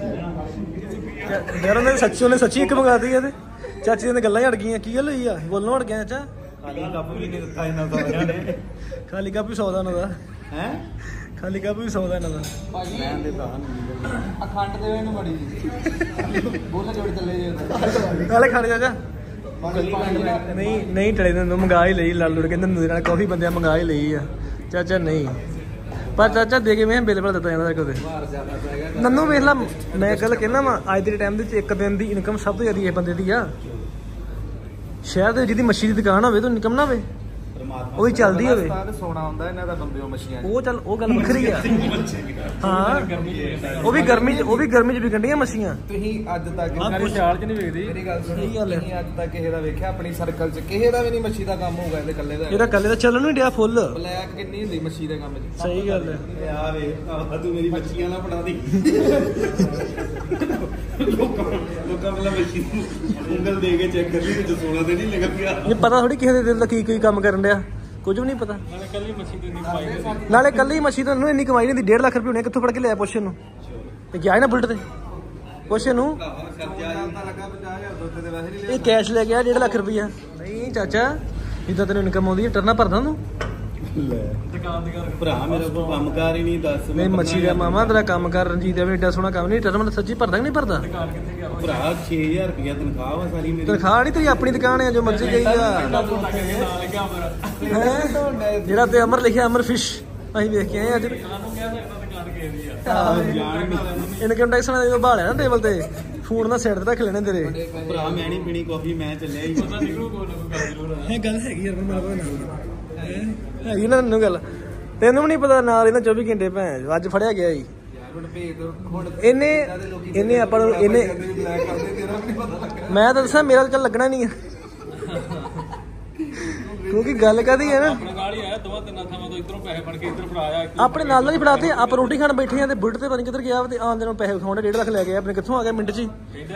ਯਾਰ ਉਹਨੇ ਸੱਚੀ ਉਹਨੇ ਸੱਚੀ ਇੱਕ ਮੰਗਾਤੀ ਆ ਤੇ ਚਾਚੀ ਦੀਆਂ ਗੱਲਾਂ ਹੀ ਅੜ ਗਈਆਂ ਕੀ ਗੱਲ ਹੋਈ ਆ ਬੋਲਣੋਂ ਅੜ ਗਿਆ ਚਾਚਾ ਖਾਲੀ ਕੱਪ ਵੀ ਨਹੀਂ ਦਿੱਤਾ ਇਹਨਾਂ ਸਾਰਿਆਂ ਨੇ ਖਾਲੀ ਕੱਪ ਵੀ ਸੌ ਦਾ ਉਹਨਾਂ ਦਾ ਹੈ ਖਾਲੀ ਕੱਪ ਵੀ ਸੌ ਦਾ ਇਹਨਾਂ ਦਾ ਭਾਜੀ ਮੈਂ ਦੇ ਤਾਂ ਅਖੰਡ ਦੇ ਇਹਨੂੰ ਬੜੀ ਬੋਲ ਜੋੜ ਚੱਲੇ ਜੇ ਨਾਲੇ ਖਾਣੇ ਚਾਚਾ ਨਹੀਂ ਨਹੀਂ ਟਲੇ ਨੂੰ ਮੰਗਾ ਹੀ ਲਈ ਲਾਲੂ ਕਹਿੰਦੇ ਨੰਦੂ ਨਾਲ ਕਾਫੀ ਬੰਦਿਆਂ ਮੰਗਾ ਹੀ ਲਈ ਆ ਚਾਚਾ ਨਹੀਂ ਪਰ ਚਾਚਾ ਦੇ ਕੇ ਮੈਂ ਬਿੱਲ ਭਰ ਦਿੱਤਾ ਜਾਂਦਾ ਕਦੇ ਨੰਨੂ ਵੇਖ ਲਾ ਮੈਂ ਗੱਲ ਕਹਿਣਾ ਵਾ ਅੱਜ ਦੇ ਟਾਈਮ ਦੇ ਵਿੱਚ ਇੱਕ ਦਿਨ ਦੀ ਇਨਕਮ ਸਭ ਤੋਂ ਜ਼ਿਆਦਾ ਇਸ ਬੰਦੇ ਦੀ ਆ ਸ਼ਹਿਰ ਦੇ ਜਿਹਦੀ ਮੱਛੀ ਦੀ ਦੁਕਾਨ ਹੋਵੇ ਤਾਂ ਇਨਕਮ ਨਾ ਹੋਵੇ ਉਹ ਵੀ ਚੱਲਦੀ ਹੋਵੇ ਸੋਨਾ ਹੁੰਦਾ ਇਹਨਾਂ ਦਾ ਬੰਦਿਓ ਮੱਛੀਆਂ ਉਹ ਚੱਲ ਉਹ ਗੱਲ ਵੱਖਰੀ ਆ ਹਾਂ ਉਹ ਵੀ ਗਰਮੀ ਚ ਉਹ ਵੀ ਗਰਮੀ ਚ ਵੀ ਗੰਡੀਆਂ ਮੱਛੀਆਂ ਤੁਸੀਂ ਅੱਜ ਤੱਕ ਸਾਰੇ ਸਿਆਲ ਚ ਨਹੀਂ ਵੇਖਦੀ ਮੇਰੀ ਗੱਲ ਸੁਣੋ ਸਹੀ ਗੱਲ ਹੈ। ਤੁਸੀਂ ਅੱਜ ਤੱਕ ਕਿਸੇ ਦਾ ਵੇਖਿਆ ਆਪਣੀ ਸਰਕਲ 'ਚ ਕਿਸੇ ਦਾ ਵੀ ਨਹੀਂ ਮੱਛੀ ਦਾ ਕੰਮ ਹੋਊਗਾ ਇਹਦੇ ਇਕੱਲੇ ਦਾ ਇਹਦਾ ਕੱਲੇ ਦਾ ਚੱਲਣ ਨਹੀਂ ਡਿਆ ਫੁੱਲ ਬਲੈਕ ਕਿੰਨੀ ਹੁੰਦੀ ਮੱਛੀ ਦੇ ਕੰਮ 'ਚ ਸਹੀ ਗੱਲ ਹੈ ਆ ਵੇਖ ਆਹ ਤੂੰ ਮੇਰੀ ਮੱਛੀਆਂ ਨਾ ਬਣਾ ਦੀ ਲੋਕਾਂ ਲੋਕਾਂ ਮਤਲਬ ਮਸ਼ੀਨ ਉਂਗਲ ਦੇ ਕੇ ਚੈੱਕ ਕਰ ਲਈ ਵਿੱਚ ਸੋਨਾ ਤੇ ਨਹੀਂ ਨਿਕਲ ਗਿਆ ਇਹ ਪਤਾ ਥੋੜੀ ਕਿਸੇ ਦੇ ਦਿਲ ਦਾ ਕੀ ਕੀ ਕੰਮ ਕਰਨ ਡਿਆ ਕੁਝ ਵੀ ਨਹੀਂ ਪਤਾ ਨਾਲੇ ਕੱਲੀ ਮੱਛੀ ਤੇ ਨਹੀਂ ਪਾਈ ਨਾਲੇ ਕੱਲੀ ਮੱਛੀ ਤੋਂ ਇਹਨੂੰ ਇੰਨੀ ਕਮਾਈ ਨਹੀਂ ਹੁੰਦੀ ਡੇਢ ਲੱਖ ਰੁਪਏ ਹੋਣੇ ਕਿੱਥੋਂ ਫੜ ਕੇ ਲਿਆ ਪੁੱਛ ਇਹਨੂੰ ਤੇ ਗਿਆ ਨਾ ਬੁਲਟ ਤੇ ਪੁੱਛ ਇਹਨੂੰ ਲੱਗਾ ਪੰਜਾਹ ਹਜ਼ਾਰ ਦੁੱਧ ਦੇ ਵੈਸੇ ਨਹੀਂ ਇਹ ਕੈਸ਼ ਲੈ ਗਿਆ ਡੇਢ ਲੱਖ ਰੁਪਈਆ ਨਹੀਂ ਚਾਚਾ ਜਿੱਦਾਂ ਤੈਨੂੰ ਇਨਕਮ ਆਉਂਦੀ ਹੈ ਟਰਨਾ ਭਰਦਾ ਤੂੰ ਦੁਕਾਨ ਦੀ ਭਰਾ ਮੇਰਾ ਕੋਈ ਕੰਮਕਾਰ ਹੀ ਨਹੀਂ ਦੱਸ ਨਹੀਂ ਮੱਛੀ ਦਾ ਮਾਮਾ ਤੇਰਾ ਕੰਮ ਕਰ ਰਣਜੀਤ ਐਵੇਂ ਏਡਾ ਸੋਹਣਾ ਕੰਮ ਨਹੀਂ ਟਰਨਾ ਸੱਚੀ ਭਰਦਾ ਕਿ ਨਹੀਂ ਭਰਦਾ ਭਰਾ ਛੇ ਹਜ਼ਾਰ ਰੁਪਇਆ ਤਨਖਾਹ ਵਾ ਸਾਰੀ ਮੇਰੀ ਤਨਖਾਹ ਨਹੀਂ ਤੇਰੀ ਆਪਣੀ ਦੁਕਾਨ ਹੈ ਜੋ ਮਰਜ਼ੀ ਗਈ ਆ ਹੈਂ? ਜਿਹੜਾ ਤੇ ਅਮਰ ਲਿਖਿਆ ਅਮਰ ਫਿਸ਼ ਅਸੀਂ ਵੇਖ ਕੇ ਆਏ ਅੱਜ ਇਨਕਮ ਟੈਕਸ ਨਾਲ ਜਦੋਂ ਭਾਲਿਆ ਨਾ ਟੇਬਲ ਤੇ ਫੂਡ ਨਾਲ ਸਾਈਡ ਤੇ ਰੱਖ ਲੈਣੇ ਤੇਰੇ ਭਰਾ ਮੈਂ ਨਹੀਂ ਪੀਣੀ ਕਾਫੀ ਮੈਂ ਚੱਲਿਆ ਹੀ ਇਹ ਗੱਲ ਹੈਗੀ ਯਾਰ ਮੇਰੇ ਕੋਲ ਹੈਗੀ ਨਾ ਤੈਨੂੰ ਗੱਲ ਤੈਨੂੰ ਵੀ ਨਹੀਂ ਪਤਾ ਨਾਲ ਇਹਨਾਂ ਚੌਵੀ ਘੰਟੇ ਭੈਣ ਅੱਜ ਫੜਿਆ ਗਿਆ ਜੀ ਹੁਣ ਭੇਜ ਦੋ ਹੁਣ ਇਹਨੇ ਇਹਨੇ ਆਪਾਂ ਨੂੰ ਇਹਨੇ ਬਲੈਕ ਕਰਦੇ ਤੇਰਾ ਵੀ ਨਹੀਂ ਪਤਾ ਲੱਗਾ ਮੈਂ ਤਾਂ ਦੱਸਾਂ ਮੇਰਾ ਤਾਂ ਚੱਲ ਲੱਗਣਾ ਨਹੀਂ ਆ ਕਿਉਂਕਿ ਗੱਲ ਕਾਦੀ ਹੈ ਨਾ ਆਪਣੇ ਨਾਲ ਹੀ ਆਇਆ ਦੋਵਾਂ ਤਿੰਨਾਂ ਥਾਵਾਂ ਤੋਂ ਇਧਰੋਂ ਪੈਸੇ ਫੜ ਕੇ ਇਧਰ ਫੜਾਇਆ ਆਪਣੇ ਨਾਲ ਨਾਲ ਹੀ ਫੜਾਤੇ ਆਪਾਂ ਰੋਟੀ ਖਾਣ ਬੈਠੇ ਆ ਤੇ ਬੁੱਢ ਤੇ ਪਤਾ ਨੀ ਕਿੱਧਰ ਗਿਆ ਤੇ ਆਂਦੇ ਨੂੰ ਪੈਸੇ ਖਾਉਂਦੇ ਡੇਢ ਲੱਖ ਲੈ ਕੇ ਆਪਣੇ ਕਿੱਥੋਂ ਆ ਗਿਆ ਮਿੰਟ 'ਚ ਹੀ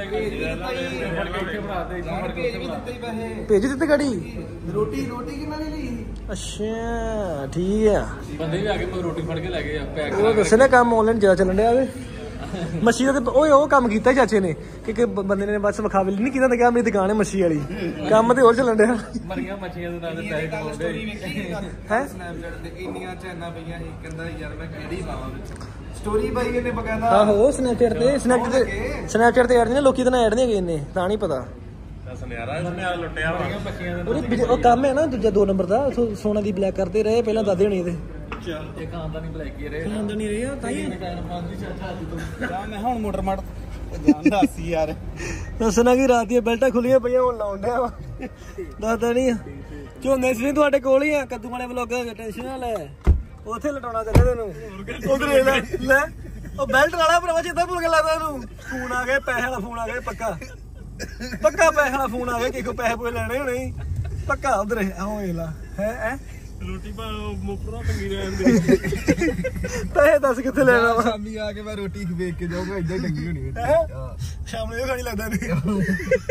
ਭੇਜ ਵੀ ਦਿੱਤੇ ਹੀ ਪੈਸੇ ਭੇਜ ਦਿੱਤੇ ਗਾੜੀ ਰੋਟੀ ਰੋਟੀ ਕਿੰਨਾ ਨੇ ਲਈ ਅੱਛਾ ਠੀਕ ਆ ਬੰਦੇ ਵੀ ਆ ਕੇ ਮਗਰ ਰੋਟੀ ਫੜ ਕੇ ਲੈ ਗਏ ਆ ਪੈਕ ਉਹ ਦੱਸੇ ਨਾ ਕੰਮ ਆਨਲਾਈਨ ਜ਼ਿਆਦਾ ਚੱਲਣ ਡਿਆ ਵੇ ਮੱਛੀ ਦਾ ਤੇ ਓਏ ਉਹ ਕੰਮ ਕੀਤਾ ਚਾਚੇ ਨੇ ਕਿ ਕਿ ਬੰਦੇ ਨੇ ਬਸ ਵਿਖਾਵੇ ਨਹੀਂ ਕੀਤਾ ਤਾਂ ਕਿਹਾ ਮੇਰੀ ਦੁਕਾਨ ਹੈ ਮੱਛੀ ਵਾਲੀ ਕੰਮ ਤੇ ਹੋਰ ਚੱਲਣ ਡਿਆ ਮਰੀਆਂ ਮੱਛੀਆਂ ਦੇ ਨਾਲ ਪੈਸੇ ਕਮਾਉਂਦੇ ਹੈ ਸਨੈਪਚੈਟ ਤੇ ਇੰਨੀਆਂ ਚੈਨਾਂ ਪਈਆਂ ਸੀ ਕਹਿੰਦਾ ਯਾਰ ਮੈਂ ਕਿਹੜੀ ਲਾਵਾਂ ਸਟੋਰੀ ਪਾਈ ਇਹਨੇ ਬਕਾਇਦਾ ਆਹੋ ਸਨੈਪਚੈਟ ਤੇ ਸਨੈਪਚੈਟ ਤੇ ਸਨੈਪਚੈਟ ਤੇ ਐਡ ਨਹੀਂ ਲੋਕੀ ਤਾਂ ਐਡ ਨਹੀਂ ਹੈਗੇ ਇੰਨੇ ਤਾਂ ਨਹੀਂ ਪਤਾ ਸੁਨਿਆਰਾ ਸੁਨਿਆਰਾ ਲੁੱਟਿਆ ਮਰੀਆਂ ਮੱਛੀਆਂ ਦੇ ਉਹਦੇ ਉਹ ਕੰਮ ਹੈ ਨਾ ਦੂਜਾ ਦੋ ਨੰਬਰ ਦਾ ਉੱਥੋਂ ਸੋਨਾ ਦੀ ਬਲੈਕ ਕਰਦੇ ਰਹੇ ਪਹਿਲਾਂ ਦਾਦੇ ਹੋਣੀ ਇਹਦੇ ਇੱਕ ਆਂਦਾ ਨਹੀਂ ਬਲੈਕ ਹੀ ਰਹੇ ਆਂਦਾ ਨਹੀਂ ਰਿਹਾ ਤਾਂ ਹੀ ਮੈਂ ਹੁਣ ਮੋਟਰ ਮਾਰ ਜਾਨ ਦੱਸ ਯਾਰ ਦੱਸਣਾ ਕਿ ਰਾਤ ਦੀਆਂ ਬੈਲਟਾਂ ਖੁੱਲੀਆਂ ਪਈਆਂ ਹੁਣ ਲਾਉਣ ਡਿਆ ਵਾ ਦੱਸਦਾ ਨਹੀਂ ਝੋਨੇ ਸੀ ਤੁਹਾਡੇ ਕੋਲ ਹੀ ਆ ਕੱਦੂ ਵਾਲੇ ਵਲੋਗਾਂ ਦੀ ਟੈਨਸ਼ਨ ਨਾ ਲੈ ਉੱਥੇ ਲਟਾਉਣਾ ਚਾਹੀਦਾ ਤੈਨੂੰ ਉਧਰ ਲੈ ਲੈ ਉਹ ਬੈਲਟ ਵਾਲਾ ਭਰਾਵਾ ਜਿੱਦਾਂ ਭੁੱਲ ਕੇ ਲੱਗਦਾ ਤੈਨੂੰ ਫੋਨ ਆ ਗਿਆ ਪੈਸੇ ਵਾਲਾ ਫੋਨ ਆ ਗਿਆ ਪੱਕਾ ਪੱਕਾ ਪੈਸੇ ਵਾਲਾ ਫੋਨ ਆ ਗਿਆ ਕਿ ਕੋ ਪੈਸੇ ਪੂਏ ਲੈਣੇ ਹੋਣੇ ਪੱਕਾ ਉਧਰ ਆਹ ਵੇਖ ਲਾ ਹੈ ਹੈ ਰੋਟੀ ਪਾ ਮੁਫਰਾ ਟੰਗੀ ਰਹਿੰਦੇ ਪੈਸੇ ਦੱਸ ਕਿੱਥੇ ਲੈਣਾ ਵਾ ਸ਼ਾਮੀ ਆ ਕੇ ਮੈਂ ਰੋਟੀ ਵੇਖ ਕੇ ਜਾਊਂਗਾ ਇੱਦਾਂ ਹੀ ਟੰਗੀ ਹੋਣੀ ਹੈਂ? ਸ਼ਾਮ ਨੂੰ ਇਹ ਖਾਣੀ ਲੱਗਦਾ ਨਹੀਂ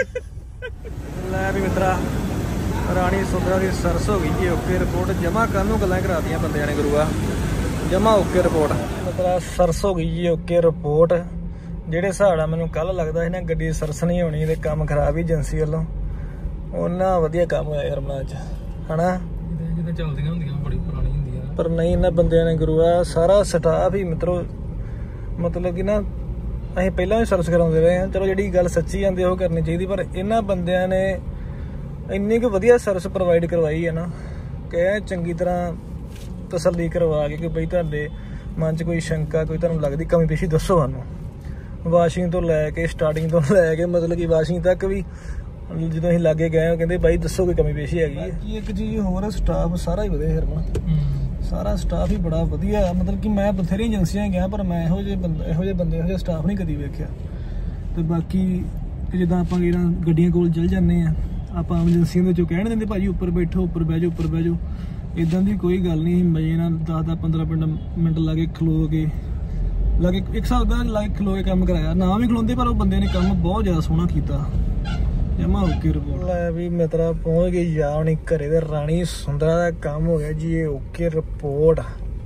ਲੈ ਵੀ ਮਿੱਤਰਾ ਰਾਣੀ ਸੁੰਦਰਾ ਦੀ ਸਰਸ ਹੋ ਗਈ ਜੀ ਓਕੇ ਰਿਪੋਰਟ ਜਮਾ ਕਰਨ ਨੂੰ ਗੱਲਾਂ ਕਰਾਤੀਆਂ ਬੰਦਿਆਂ ਨੇ ਗੁਰੂਆ ਜਮਾ ਓਕੇ ਰਿਪੋਰਟ ਮਿੱਤਰਾ ਸਰਸ ਹੋ ਗਈ ਜੀ ਓਕੇ ਰਿਪੋਰਟ ਜਿਹੜੇ ਹਿਸਾਬ ਨਾਲ ਮੈਨੂੰ ਕੱਲ ਲੱਗਦਾ ਸੀ ਨਾ ਗੱਡੀ ਸਰਸ ਨਹੀਂ ਹੋਣੀ ਤੇ ਕੰਮ ਖਰਾਬ ਹੀ ਏਜੰਸੀ ਵੱਲੋਂ ਉਹਨਾਂ ਵਧੀਆ ਕੰਮ ਹੋਇਆ ਯਾਰ ਮਨਾਂ 'ਚ ਹਨਾ ਜਿੱਦਾਂ ਚੱਲਦੀਆਂ ਹੁੰਦੀਆਂ ਬੜੀ ਪੁਰਾਣੀ ਹੁੰਦੀਆਂ ਪਰ ਨਹੀਂ ਇਹਨਾਂ ਬੰਦਿਆਂ ਨੇ ਗੁਰੂਆ ਸਾਰਾ ਸਟਾਫ ਹੀ ਮਿੱਤਰੋ ਮਤਲਬ ਕਿ ਨਾ ਅਸੀਂ ਪਹਿਲਾਂ ਵੀ ਸਰਵਿਸ ਕਰਾਉਂਦੇ ਰਹੇ ਹਾਂ ਚਲੋ ਜਿਹੜੀ ਗੱਲ ਸੱਚੀ ਜਾਂਦੀ ਉਹ ਕਰਨੀ ਚਾਹੀਦੀ ਪਰ ਇਹਨਾਂ ਬੰਦਿਆਂ ਨੇ ਇੰਨੀ ਕੁ ਵਧੀਆ ਸਰਵਿਸ ਪ੍ਰੋਵਾਈਡ ਕਰਵਾਈ ਹੈ ਨਾ ਕਿ ਚੰਗੀ ਤਰ੍ਹਾਂ ਤਸੱਲੀ ਕਰਵਾ ਕੇ ਕਿ ਬਈ ਤੁਹਾਡੇ ਮਨ 'ਚ ਕੋਈ ਸ਼ੰਕਾ ਕੋਈ ਤੁਹਾਨੂੰ ਲੱਗਦੀ ਕਮੀ ਪੇਸ਼ੀ ਦੱਸੋ ਸਾਨੂੰ ਵਾਸ਼ਿੰਗ ਤੋਂ ਲੈ ਕੇ ਸਟਾਰਟਿੰਗ ਤੋਂ ਲੈ ਕੇ ਮਤਲਬ ਕਿ ਵਾਸ਼ਿੰਗ ਤੱਕ ਵੀ ਜਦੋਂ ਅਸੀਂ ਲਾਗੇ ਗਏ ਕਹਿੰਦੇ ਬਾਈ ਦੱਸੋ ਕੋਈ ਕਮੀ ਪੇਸ਼ੀ ਹੈਗੀ ਹੈ ਇੱਕ ਚੀਜ਼ ਹੋਰ ਸਟਾਫ ਸਾਰਾ ਹੀ ਵਧੀਆ ਹਰਮਨ ਸਾਰਾ ਸਟਾਫ ਹੀ ਬੜਾ ਵਧੀਆ ਹੈ ਮਤਲਬ ਕਿ ਮੈਂ ਬਥੇਰੀਆਂ ਏਜੰਸੀਆਂ ਗਿਆ ਪਰ ਮੈਂ ਇਹੋ ਜਿਹੇ ਬੰਦੇ ਇਹੋ ਜਿਹੇ ਬੰਦੇ ਇਹੋ ਜਿਹਾ ਸਟਾਫ ਨਹੀਂ ਕਦੀ ਵੇਖਿਆ ਤੇ ਬਾਕੀ ਜਿੱਦਾਂ ਆਪਾਂ ਜਿਹੜਾ ਗੱਡੀਆਂ ਕੋਲ ਚੱਲ ਜਾਂਦੇ ਆ ਆਪਾਂ ਏਜੰਸੀਆਂ ਦੇ ਵਿੱਚੋਂ ਕਹਿਣ ਦਿੰਦੇ ਭਾਜੀ ਉੱਪਰ ਬੈਠੋ ਉੱਪਰ ਬਹਿ ਜਾਓ ਉੱਪਰ ਬਹਿ ਜਾਓ ਇਦਾਂ ਦੀ ਕੋਈ ਗੱਲ ਨਹੀਂ ਮਜ਼ੇ ਨਾਲ ਦਸ ਦਸ ਪੰਦਰਾਂ ਮਿੰਟ ਲਾ ਕੇ ਖਲੋ ਕੇ ਲਾ ਕੇ ਇੱਕ ਸਾਲ ਦਾ ਲਾ ਕੇ ਖਲੋ ਕੇ ਕੰਮ ਕਰਾਇਆ ਨਾ ਵੀ ਖਲੋਂਦੇ ਪਰ ਉਹ ਬੰਦੇ ਨੇ ਕੰਮ ਬਹੁਤ ਜ਼ਿਆਦਾ ਸੋਹਣਾ ਕੀਤਾ ਜਮਾ ਓਕੇ ਰਿਪੋਰਟ ਲੈ ਵੀ ਮਿੱਤਰਾ ਪਹੁੰਚ ਗਈ ਜਾ ਹੁਣ ਘਰੇ ਤੇ ਰਾਣੀ ਸੁੰਦਰਾ ਦਾ ਕੰਮ ਹੋ ਗਿਆ ਜੀ ਇਹ ਓਕੇ ਰਿਪੋਰਟ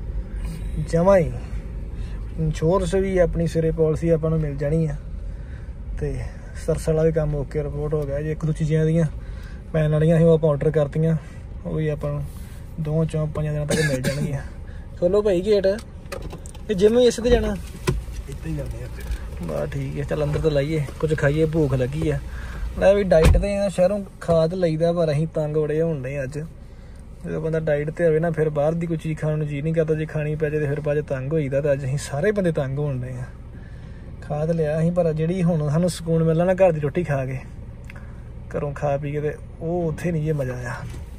ਜਮਾ ਹੀ ਇੰਸ਼ੋਰੈਂਸ ਵੀ ਆਪਣੀ ਸਿਰੇ ਪਾਲਿਸੀ ਆਪਾਂ ਨੂੰ ਮਿਲ ਜਾਣੀ ਆ ਤੇ ਸਰਸ ਵਾਲਾ ਵੀ ਕੰਮ ਓਕੇ ਰਿਪੋਰਟ ਹੋ ਗਿਆ ਜੀ ਇੱਕ ਦੋ ਚੀਜ਼ਾਂ ਦੀਆਂ ਪੈਣ ਵਾਲੀਆਂ ਸੀ ਉਹ ਆਪਾਂ ਆਰਡਰ ਕਰਤੀਆਂ ਉਹ ਵੀ ਆਪਾਂ ਨੂੰ ਦੋ ਚੋਂ ਪੰਜਾਂ ਦਿਨਾਂ ਤੱਕ ਮਿਲ ਜਾਣਗੀਆਂ ਖੋਲੋ ਭਾਈ ਗੇਟ ਤੇ ਜਿਮ ਵੀ ਇਸੇ ਤੇ ਜਾਣਾ ਇੱਥੇ ਹੀ ਜਾਂਦੇ ਆ ਬਾ ਠੀਕ ਹੈ ਚੱਲ ਅੰਦਰ ਤਾਂ ਲਾਈਏ ਕੁਝ ਖਾਈਏ ਭੁੱਖ ਲੱਗੀ ਆ ਲੈ ਵੀ ਡਾਈਟ ਤੇ ਆ ਸ਼ਹਿਰੋਂ ਖਾਦ ਲਈਦਾ ਪਰ ਅਸੀਂ ਤੰਗ ਬੜੇ ਹੋਣ ਡਏ ਅੱਜ ਜਦੋਂ ਬੰਦਾ ਡਾਈਟ ਤੇ ਹੋਵੇ ਨਾ ਫਿਰ ਬਾਹਰ ਦੀ ਕੋਈ ਚੀਜ਼ ਖਾਣ ਨੂੰ ਜੀ ਨਹੀਂ ਕਰਦਾ ਜੇ ਖਾਣੀ ਪੈ ਜਾਏ ਤੇ ਫਿਰ ਬਾਅਦ ਤੰਗ ਹੋਈਦਾ ਤੇ ਅੱਜ ਅਸੀਂ ਸਾਰੇ ਬੰਦੇ ਤੰਗ ਹੋਣ ਡਏ ਆ ਖਾਦ ਲਿਆ ਅਸੀਂ ਪਰ ਜਿਹੜੀ ਹੁਣ ਸਾਨੂੰ ਸਕੂਨ ਮਿਲਣਾ ਨਾ ਘਰ ਦੀ ਰੋਟੀ ਖਾ ਕੇ ਘਰੋਂ ਖਾ ਪੀ ਕੇ ਤੇ ਉਹ ਉੱਥੇ ਨਹੀਂ ਜੇ ਮਜ਼ਾ ਆਇਆ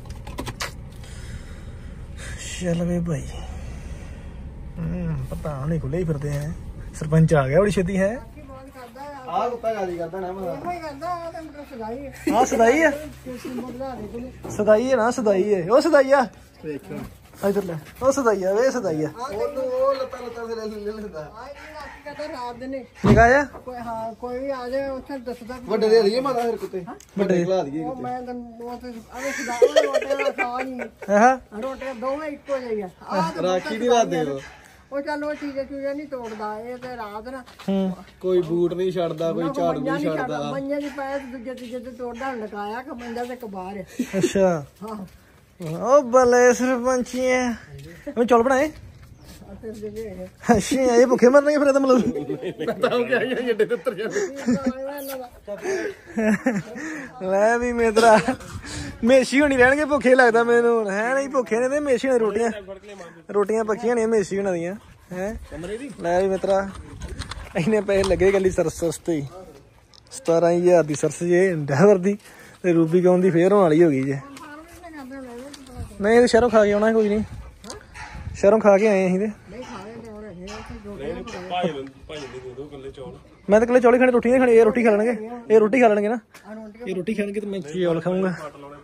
ਚੱਲ ਵੇ ਭਾਈ ਹਮ ਪਤਾ ਨਹੀਂ ਖੁੱਲੇ ਹੀ ਫਿਰਦੇ ਆ ਸਰਪੰਚ ਆ ਗਿਆ ਬੜੀ ਛੇਤੀ ਹੈ ਆਹ ਕੁੱਤਾ ਗਾਲੀ ਕਰਦਾ ਨਾ ਮੈਂ ਹਾਂ ਸਦਾਈ ਹੈ ਸਦਾਈ ਹੈ ਨਾ ਸਦਾਈ ਹੈ ਉਹ ਸਦਾਈ ਆ ਵੇਖੋ ਇਧਰ ਲੈ ਉਹ ਸਦਾਈ ਆ ਵੇ ਸਦਾਈ ਆ ਉਹਨੂੰ ਉਹ ਲੱਤਾਂ ਲੱਤਾਂ ਸੇ ਲੈ ਲੈਂਦਾ ਨਿਕਾ ਜਾ ਕੋਈ ਹਾਂ ਕੋਈ ਵੀ ਆ ਜਾਏ ਉੱਥੇ ਦੱਸਦਾ ਵੱਡੇ ਦੇ ਦਈਏ ਮਾਤਾ ਫਿਰ ਕੁੱਤੇ ਵੱਡੇ ਖਲਾ ਦਈਏ ਉਹ ਮੈਂ ਤਾਂ ਉਹ ਤੇ ਅਰੇ ਸਦਾ ਰੋਟੇ ਦਾ ਖਾ ਨਹੀਂ ਹਾਂ ਰੋਟੇ ਦੋਵੇਂ ਇੱਕੋ ਜਿਹੇ ਆ ਆਹ ਰਾਖੀ ਦੀ ਰਾਤ ਦੇ ਉਹ ਚੱਲ ਉਹ ਚੀਜ਼ਾਂ ਚੂਜ਼ਾਂ ਨਹੀਂ ਤੋੜਦਾ ਇਹ ਤੇ ਰਾਤ ਨਾ ਹੂੰ ਕੋਈ ਬੂਟ ਨਹੀਂ ਛੱਡਦਾ ਕੋਈ ਝਾੜੂ ਨਹੀਂ ਛੱਡਦਾ ਮੰਨਿਆ ਦੀ ਪੈਰ ਦੂਜੇ ਤੀਜੇ ਤੇ ਤੋੜਦਾ ਲਗਾਇਆ ਕਿ ਮੰਜਾ ਤੇ ਕਬਾਰ ਹੈ ਅੱਛਾ ਹਾਂ ਉਹ ਬਲੇ ਸਰਪੰਚੀਏ ਉਹ ਚੌਲ ਬਣਾਏ ਤੇ ਜਿਹੜੇ ਅੱਛਾ ਇਹ ਭੁੱਖੇ ਮਰਨਗੇ ਫਿਰ ਤਾਂ ਮਤਲਬ ਪਤਾ ਹੋ ਗਿਆ ਇਹ ਜੱਡੇ ਤੇ ਉੱਤਰ ਜਾਂਦੇ ਲੈ ਵੀ ਮੇਤਰਾ ਮੇਸ਼ੀ ਹੋਣੀ ਰਹਿਣਗੇ ਭੁੱਖੇ ਲੱਗਦਾ ਮੈਨੂੰ ਹੁਣ ਹੈ ਨਹੀਂ ਭੁੱਖੇ ਨੇ ਤੇ ਮੇਸ਼ੀ ਹੋਣੀ ਰੋਟੀਆਂ ਰੋਟੀਆਂ ਪੱਕੀਆਂ ਨੇ ਮੇਸ਼ੀ ਹੋਣਾ ਦੀਆਂ ਹੈ ਲੈ ਵੀ ਮੇਤਰਾ ਇਹਨੇ ਪੈਸੇ ਲੱਗੇ ਗੱਲੀ ਸਰਸ ਸਰਸ ਤੇ ਸਤਾਰਾਂ ਹਜ਼ਾਰ ਦੀ ਸਰਸ ਜੇ ਡਰਾਈਵਰ ਦੀ ਤੇ ਰੂਬੀ ਕੌਣ ਦੀ ਫੇਰ ਹੋਣ ਵਾਲੀ ਹੋ ਗਈ ਜੇ ਨਹੀਂ ਇਹ ਸ਼ਹਿਰੋਂ ਖਾ ਕੇ ਆਉਣਾ ਕੋਈ ਨਹੀਂ ਸ਼ਹਿਰੋਂ ਖਾ ਕੇ ਆਏ ਅਸੀਂ ਤੇ ਮੈਂ ਤਾਂ ਕੱਲੇ ਚੌਲ ਖਾਣੇ, ਰੋਟੀ ਨਹੀਂ ਖਾਣੀ। ਇਹ ਰੋਟੀ ਖਾ ਲੈਣਗੇ, ਇਹ ਰੋਟੀ ਖਾ ਲੈਣਗੇ ਨਾ, ਇਹ ਰੋਟੀ ਖਾਣਗੇ ਤੇ ਮੈਂ ਚੌਲ ਖਾਊਂਗਾ।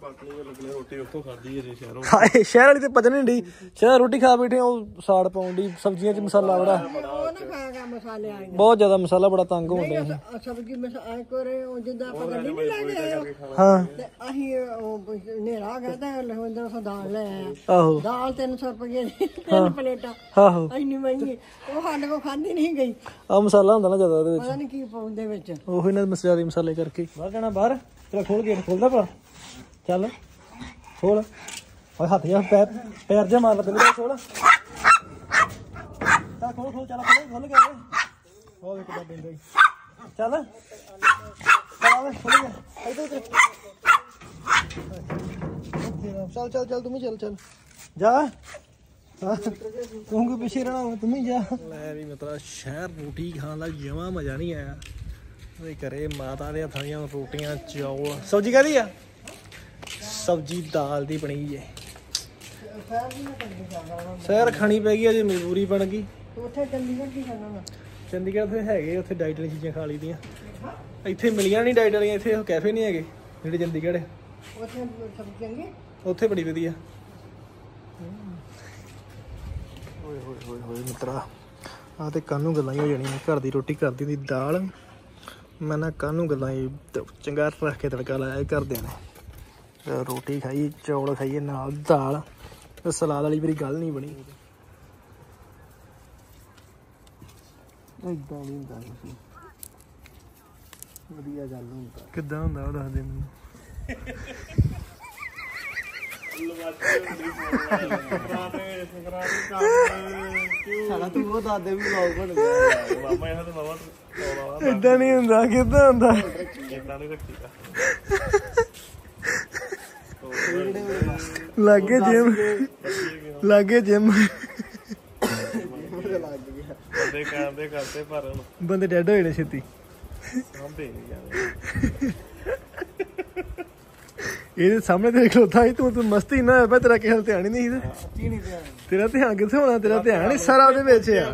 ਹਾਏ ਸ਼ਹਿਰ ਵਾਲੀ ਤੇ ਪਚਣ ਨਹੀਂ ਡੀ, ਸ਼ਹਿਰ ਰੋਟੀ ਖਾ ਬੈਠੇ ਉਹ ਸਾੜ ਪਾਉਣ ਦੀ, ਸਬਜ਼ੀਆਂ 'ਚ ਮਸਾਲਾ ਬੜਾ, ਮਸਾਲੇ ਆਏ ਬਹੁਤ ਜ਼ਿਆਦਾ ਮਸਾਲਾ ਬੜਾ ਤੰਗ ਹੋਣ ਡਿਆ। ਸਬਜ਼ੀ ਮਸਾਲੇ ਕੋਰੇ ਜਿੱਦਾਂ ਆਪਾਂ ਗੱਡੀ ਨਹੀਂ ਲੈ ਗਏ ਹਾਂ ਤੇ ਅਸੀਂ ਉਹ ਹਨੇਰਾ ਆ ਗਿਆ ਤੇ ਲਖਵਿੰਦਰ ਤੋਂ ਦਾਲ ਲੈ ਆਏ। ਆਹੋ ਦਾਲ ਤਿੰਨ ਸੌ ਰੁਪਏ ਦੀ ਤਿੰਨ ਪਲੇਟਾਂ, ਆਹੋ ਇੰਨੀ ਮਹਿੰਗੀ, ਉਹ ਸਾਡੇ ਕੋਲ ਖਾਂਦੀ ਨਹੀਂ ਗਈ। ਆ ਮਸਾਲਾ ਹੁੰਦਾ ਨਾ ਜ਼ਿਆਦਾ ਉਹਦੇ ਵਿੱਚ, ਪਤਾ ਨਹੀਂ ਕੀ ਪਾਉਂਦੇ ਵਿੱਚ, ਉਹੀ ਨਾ ਮਸਾਲੇ ਮਸਾਲੇ ਕਰਕੇ। ਬਾਹਰ ਜਾਣਾ, ਬਾਹਰ ਚਲ ਖੋਲ ਗੇਟ, ਖੋਲਦਾ ਭਲਾ, ਚੱਲ ਖੋਲ। ਓਏ ਹੱਥ ਜਾ, ਪੈਰ ਪੈਰ ਜਾ ਮਾਰ ਲਾ ਤੈਨੂੰ, ਖੋਲ ਚੱਲ ਖੋਲ ਖੋਲ, ਚੱਲ ਖੋਲ ਖੁੱਲ ਗਿਆ। ਉਹ ਵੇਖ ਕਿੱਦਾਂ ਪੈਂਦਾ ਈ, ਚੱਲ ਚੱਲ ਆਵੇ ਖੁੱਲ ਗਿਆ ਇੱਧਰ ਤੇ, ਚੱਲ ਚੱਲ ਚੱਲ ਤੂੰ ਵੀ ਚੱਲ ਚੱਲ ਜਾ, ਤੂੰ ਕਿ ਪਿੱਛੇ ਰਹਿਣਾ, ਤੂੰ ਵੀ ਜਾ। ਲੈ ਵੀ ਮਤਲਬ ਸ਼ਹਿਰ ਰੋਟੀ ਖਾਣ ਦਾ ਜਮਾਂ ਮਜ਼ਾ ਨਹੀਂ ਆਇਆ। ਉਹਦੇ ਘਰੇ ਮਾਤਾ ਦੇ ਹੱਥਾਂ ਦੀਆਂ ਰੋਟੀਆਂ, ਚੌਲ, ਸਬਜ਼ੀ ਕਾਹਦੀ ਆ? ਸਬਜ਼ੀ ਦਾਲ ਦੀ ਬਣੀ ਜੇ। ਸੈਰ ਖਾਣੀ ਪੈ ਗਈ, ਅਜੇ ਮਜਬੂਰੀ ਬਣ ਗਈ। ਉੱਥੇ ਚੰਡੀਗੜ੍ਹ ਕੀ ਕਰਨਾ ਵਾ? ਚੰਡੀਗੜ੍ਹ ਉੱਥੇ ਹੈਗੇ, ਉੱਥੇ ਡਾਈਟ ਵਾਲੀਆਂ ਚੀਜ਼ਾਂ ਖਾ ਲਈ ਦੀਆਂ। ਇੱਥੇ ਮਿਲੀਆਂ ਨਹੀਂ ਡਾਈਟ ਵਾਲੀਆਂ, ਇੱਥੇ ਉਹ ਕੈਫੇ ਨਹੀਂ ਹੈਗੇ ਜਿਹੜੇ ਚੰਡੀਗੜ੍ਹ। ਉੱਥੇ ਸਬਜ਼ੀ ਚੰਗੀ, ਉੱਥੇ ਬੜੀ ਵਧੀਆ। ਓਏ ਹੋਏ ਹੋਏ ਹੋਏ ਮਿੱਤਰਾ, ਆਹ ਤੇ ਕਾਹਨੂੰ ਗੱਲਾਂ ਹੀ ਹੋ ਜਾਣੀਆਂ। ਘਰ ਦੀ ਰੋਟੀ, ਘਰ ਦੀ ਦਾਲ, ਮੈਂ ਨਾ ਕਾਹਨੂੰ ਗੱਲਾਂ ਹੀ ਚੰਗਾ ਰੱਖ ਕੇ ਤੜਕਾ ਲਾਇਆ ਘਰਦਿਆਂ ਨੇ। ਰੋਟੀ ਖਾਈ, ਚੌਲ ਖਾਈਏ ਨਾਲ ਦਾਲ, ਤੇ ਸਲਾਦ ਵਾਲੀ ਮੇਰੀ ਗੱਲ ਨਹੀਂ ਬਣੀ। ਏਦਾਂ ਨਹੀਂ ਹੁੰਦਾ ਤੁਸੀਂ, ਵਧੀਆ ਗੱਲ ਹੁੰਦਾ। ਕਿੱਦਾਂ ਹੁੰਦਾ ਉਹ ਦੱਸ ਦੇ ਮੈਨੂੰ। ਸਾਲਾ ਤੂੰ ਉਹ ਦਾਦੇ ਵੀ ਲੋਕ ਬਣ ਗਿਆ ਮਾਮਾ, ਇਹਨਾਂ ਦਾ ਮਾਮਾ ਏਦਾਂ ਨਹੀਂ ਹੁੰਦਾ। ਕਿੱਦਾਂ ਹੁੰਦਾ? ਏਦਾਂ ਨਹੀਂ ਰੱਖੀਦਾ। ਲਾਗੇ ਜਿਮ, ਲਾਗੇ ਜਿਮ ਬੰਦੇ ਕਰਦੇ ਕਰਦੇ ਪਰ ਬੰਦੇ ਡੈਡ ਹੋਏ ਨੇ ਛੇਤੀ। ਇਹਦੇ ਸਾਹਮਣੇ ਤੇ ਖਲੋਤਾ ਸੀ ਤੂੰ, ਤੂੰ ਮਸਤੀ ਨਾ ਹੋਇਆ, ਤੇਰਾ ਕਿਸੇ ਧਿਆਨ ਹੀ ਨਹੀਂ ਸੀ। ਤੇਰਾ ਧਿਆਨ ਕਿੱਥੇ ਹੋਣਾ? ਤੇਰਾ ਧਿਆਨ ਹੀ ਸਾਰਾ ਉਹਦੇ ਵਿੱਚ ਆ।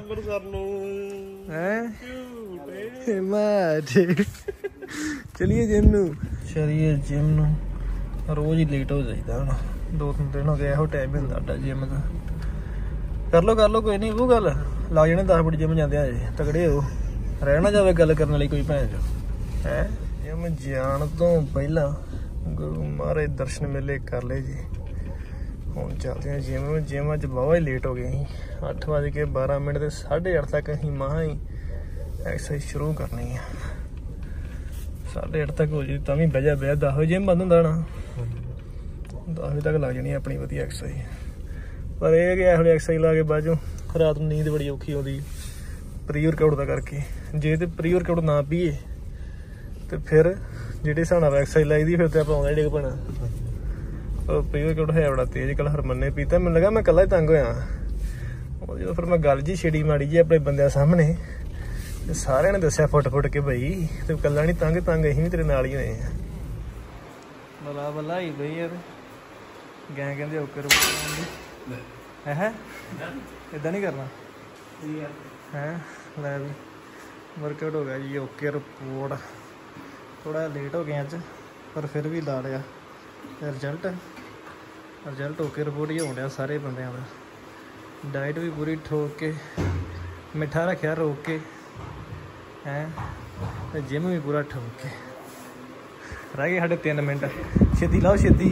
ਹੈ ਮੈਂ ਚਲੀਏ ਜਿਮ ਨੂੰ, ਚਲੀਏ ਜਿਮ ਨੂੰ। ਰੋਜ਼ ਹੀ ਲੇਟ ਹੋ ਜਾਈਦਾ ਹੁਣ, ਦੋ ਤਿੰਨ ਦਿਨ ਹੋ ਗਏ ਇਹੋ ਟਾਈਮ ਮਿਲਦਾ ਸਾਡਾ ਜਿਮ ਦਾ। ਕਰ ਲਓ ਕਰ ਲਓ, ਕੋਈ ਨਹੀਂ ਉਹ ਗੱਲ ਲੱਗ ਜਾਣੇ ਦਸ ਮਿੰਟ ਜਿਮ ਜਾਂਦੇ ਆ ਜੇ ਤਗੜੇ ਹੋ। ਰਹਿ ਨਾ ਜਾਵੇ ਗੱਲ ਕਰਨ ਵਾਲੀ ਕੋਈ ਭੈਣ ਚੋ। ਹੈ ਜਿਮ ਜਾਣ ਤੋਂ ਪਹਿਲਾਂ ਗੁਰੂ ਮਹਾਰਾਜ ਦਰਸ਼ਨ ਮੇਲੇ ਕਰ ਲਏ ਜੀ। ਹੁਣ ਚੱਲਦੇ ਹਾਂ ਜਿਮ। ਜਿਮ ਅੱਜ ਬਾਵਾ ਹੀ ਲੇਟ ਹੋ ਗਏ ਅਸੀਂ, ਅੱਠ ਵੱਜ ਕੇ ਬਾਰਾਂ ਮਿੰਟ ਤੇ ਸਾਢੇ ਅੱਠ ਤੱਕ ਅਸੀਂ ਮਹਾਂ ਹੀ ਐਕਸਰਸਾਈਜ਼ ਸ਼ੁਰੂ ਕਰਨੀ ਆ। ਸਾਢੇ ਅੱਠ ਤੱਕ ਹੋ ਜੀ ਤਾਂ ਵੀ ਬਹਿ ਜਾ ਬਹਿ, ਦਸ ਵਜੇ ਜਿਮ ਬੰਦ ਹੁੰਦਾ ਨਾ, ਦਸ ਵਜੇ ਤੱਕ ਲੱਗ ਜਾਣੀ ਆਪਣੀ ਵਧੀਆ ਐਕਸਰਸਾਈਜ਼। ਪਰ ਇਹ ਕਿ ਇਹੋ ਜਿਹੀ ਐਕਸਰਸਾਈਜ਼ ਲਾ ਕੇ ਬਾਅਦ ਚੋਂ ਰਾਤ ਨੂੰ ਨੀਂਦ ਬੜੀ ਔਖੀ ਆਉਂਦੀ ਪ੍ਰੀ ਵਰਕਆਊਟ ਦਾ ਕਰਕੇ। ਜੇ ਤੇ ਪ੍ਰੀ ਵਰਕਆਊਟ ਨਾ ਪੀਏ ਤੇ ਫਿਰ ਜਿਹੜੇ ਹਿਸਾਬ ਨਾਲ ਐਕਸਰਸਾਈਜ਼ ਲਾਈਦੀ ਫਿਰ ਤੇ ਆਪਾਂ ਆਉਂਦਾ ਡਿੱਗ ਪੈਣਾ। ਉਹ ਪ੍ਰੀ ਵਰਕਆਊਟ ਹੈ ਬੜਾ ਤੇਜ਼। ਕੱਲ ਹਰਮਨ ਨੇ ਪੀਤਾ, ਮੈਨੂੰ ਲੱਗਾ ਮੈਂ ਇਕੱਲਾ ਹੀ ਤੰਗ ਹੋਇਆ। ਉਹ ਜਦੋਂ ਫਿਰ ਮੈਂ ਗੱਲ ਜੀ ਛੇੜੀ ਮਾੜੀ ਜੀ ਆਪਣੇ ਬੰਦਿਆਂ ਸਾਹਮਣੇ, ਤੇ ਸਾਰਿਆਂ ਨੇ ਦੱਸਿਆ ਫੁੱਟ ਫੁੱਟ ਕੇ ਬਈ ਤੇ ਇਕੱਲਾ ਨਹੀਂ ਤੰਗ ਤੰਗ ਅਸੀਂ ਵੀ ਤੇਰੇ ਨਾਲ ਹੀ ਹੋਏ ਆ। ਬਲਾ ਬਲਾ ਹੀ ਬਈ ਯਾਰ, ਗੈਂ ਕਹਿੰਦੇ ਓਕਰ ਹੈ ਹੈ ਏਦਾਂ ਨਹੀਂ ਕਰਨਾ ਹੈ। ਲੈ ਵੀ ਵਰਕਆਊਟ ਹੋ ਗਿਆ ਜੀ ਓਕੇ ਰਿਪੋਰਟ। ਥੋੜਾ ਲੇਟ ਹੋ ਗਏ ਅੱਜ, ਪਰ ਫਿਰ ਵੀ ਲਾ ਲਿਆ ਰਿਜ਼ਲਟ। ਰਿਜ਼ਲਟ ਓਕੇ ਰਿਪੋਰਟ ਹੀ ਹੋਣ ਡਿਆ ਸਾਰੇ ਬੰਦਿਆਂ ਦਾ। ਡਾਈਟ ਵੀ ਪੂਰੀ ਠੋਕ ਕੇ, ਮਿੱਠਾ ਰੱਖਿਆ ਰੋਕ ਕੇ ਹੈ, ਤੇ ਜਿਮ ਵੀ ਪੂਰਾ ਠੋਕ ਕੇ। ਰਹਿ ਗਏ ਸਾਡੇ ਤਿੰਨ ਮਿੰਟ, ਛੇਤੀ ਲਾਓ ਛੇਤੀ।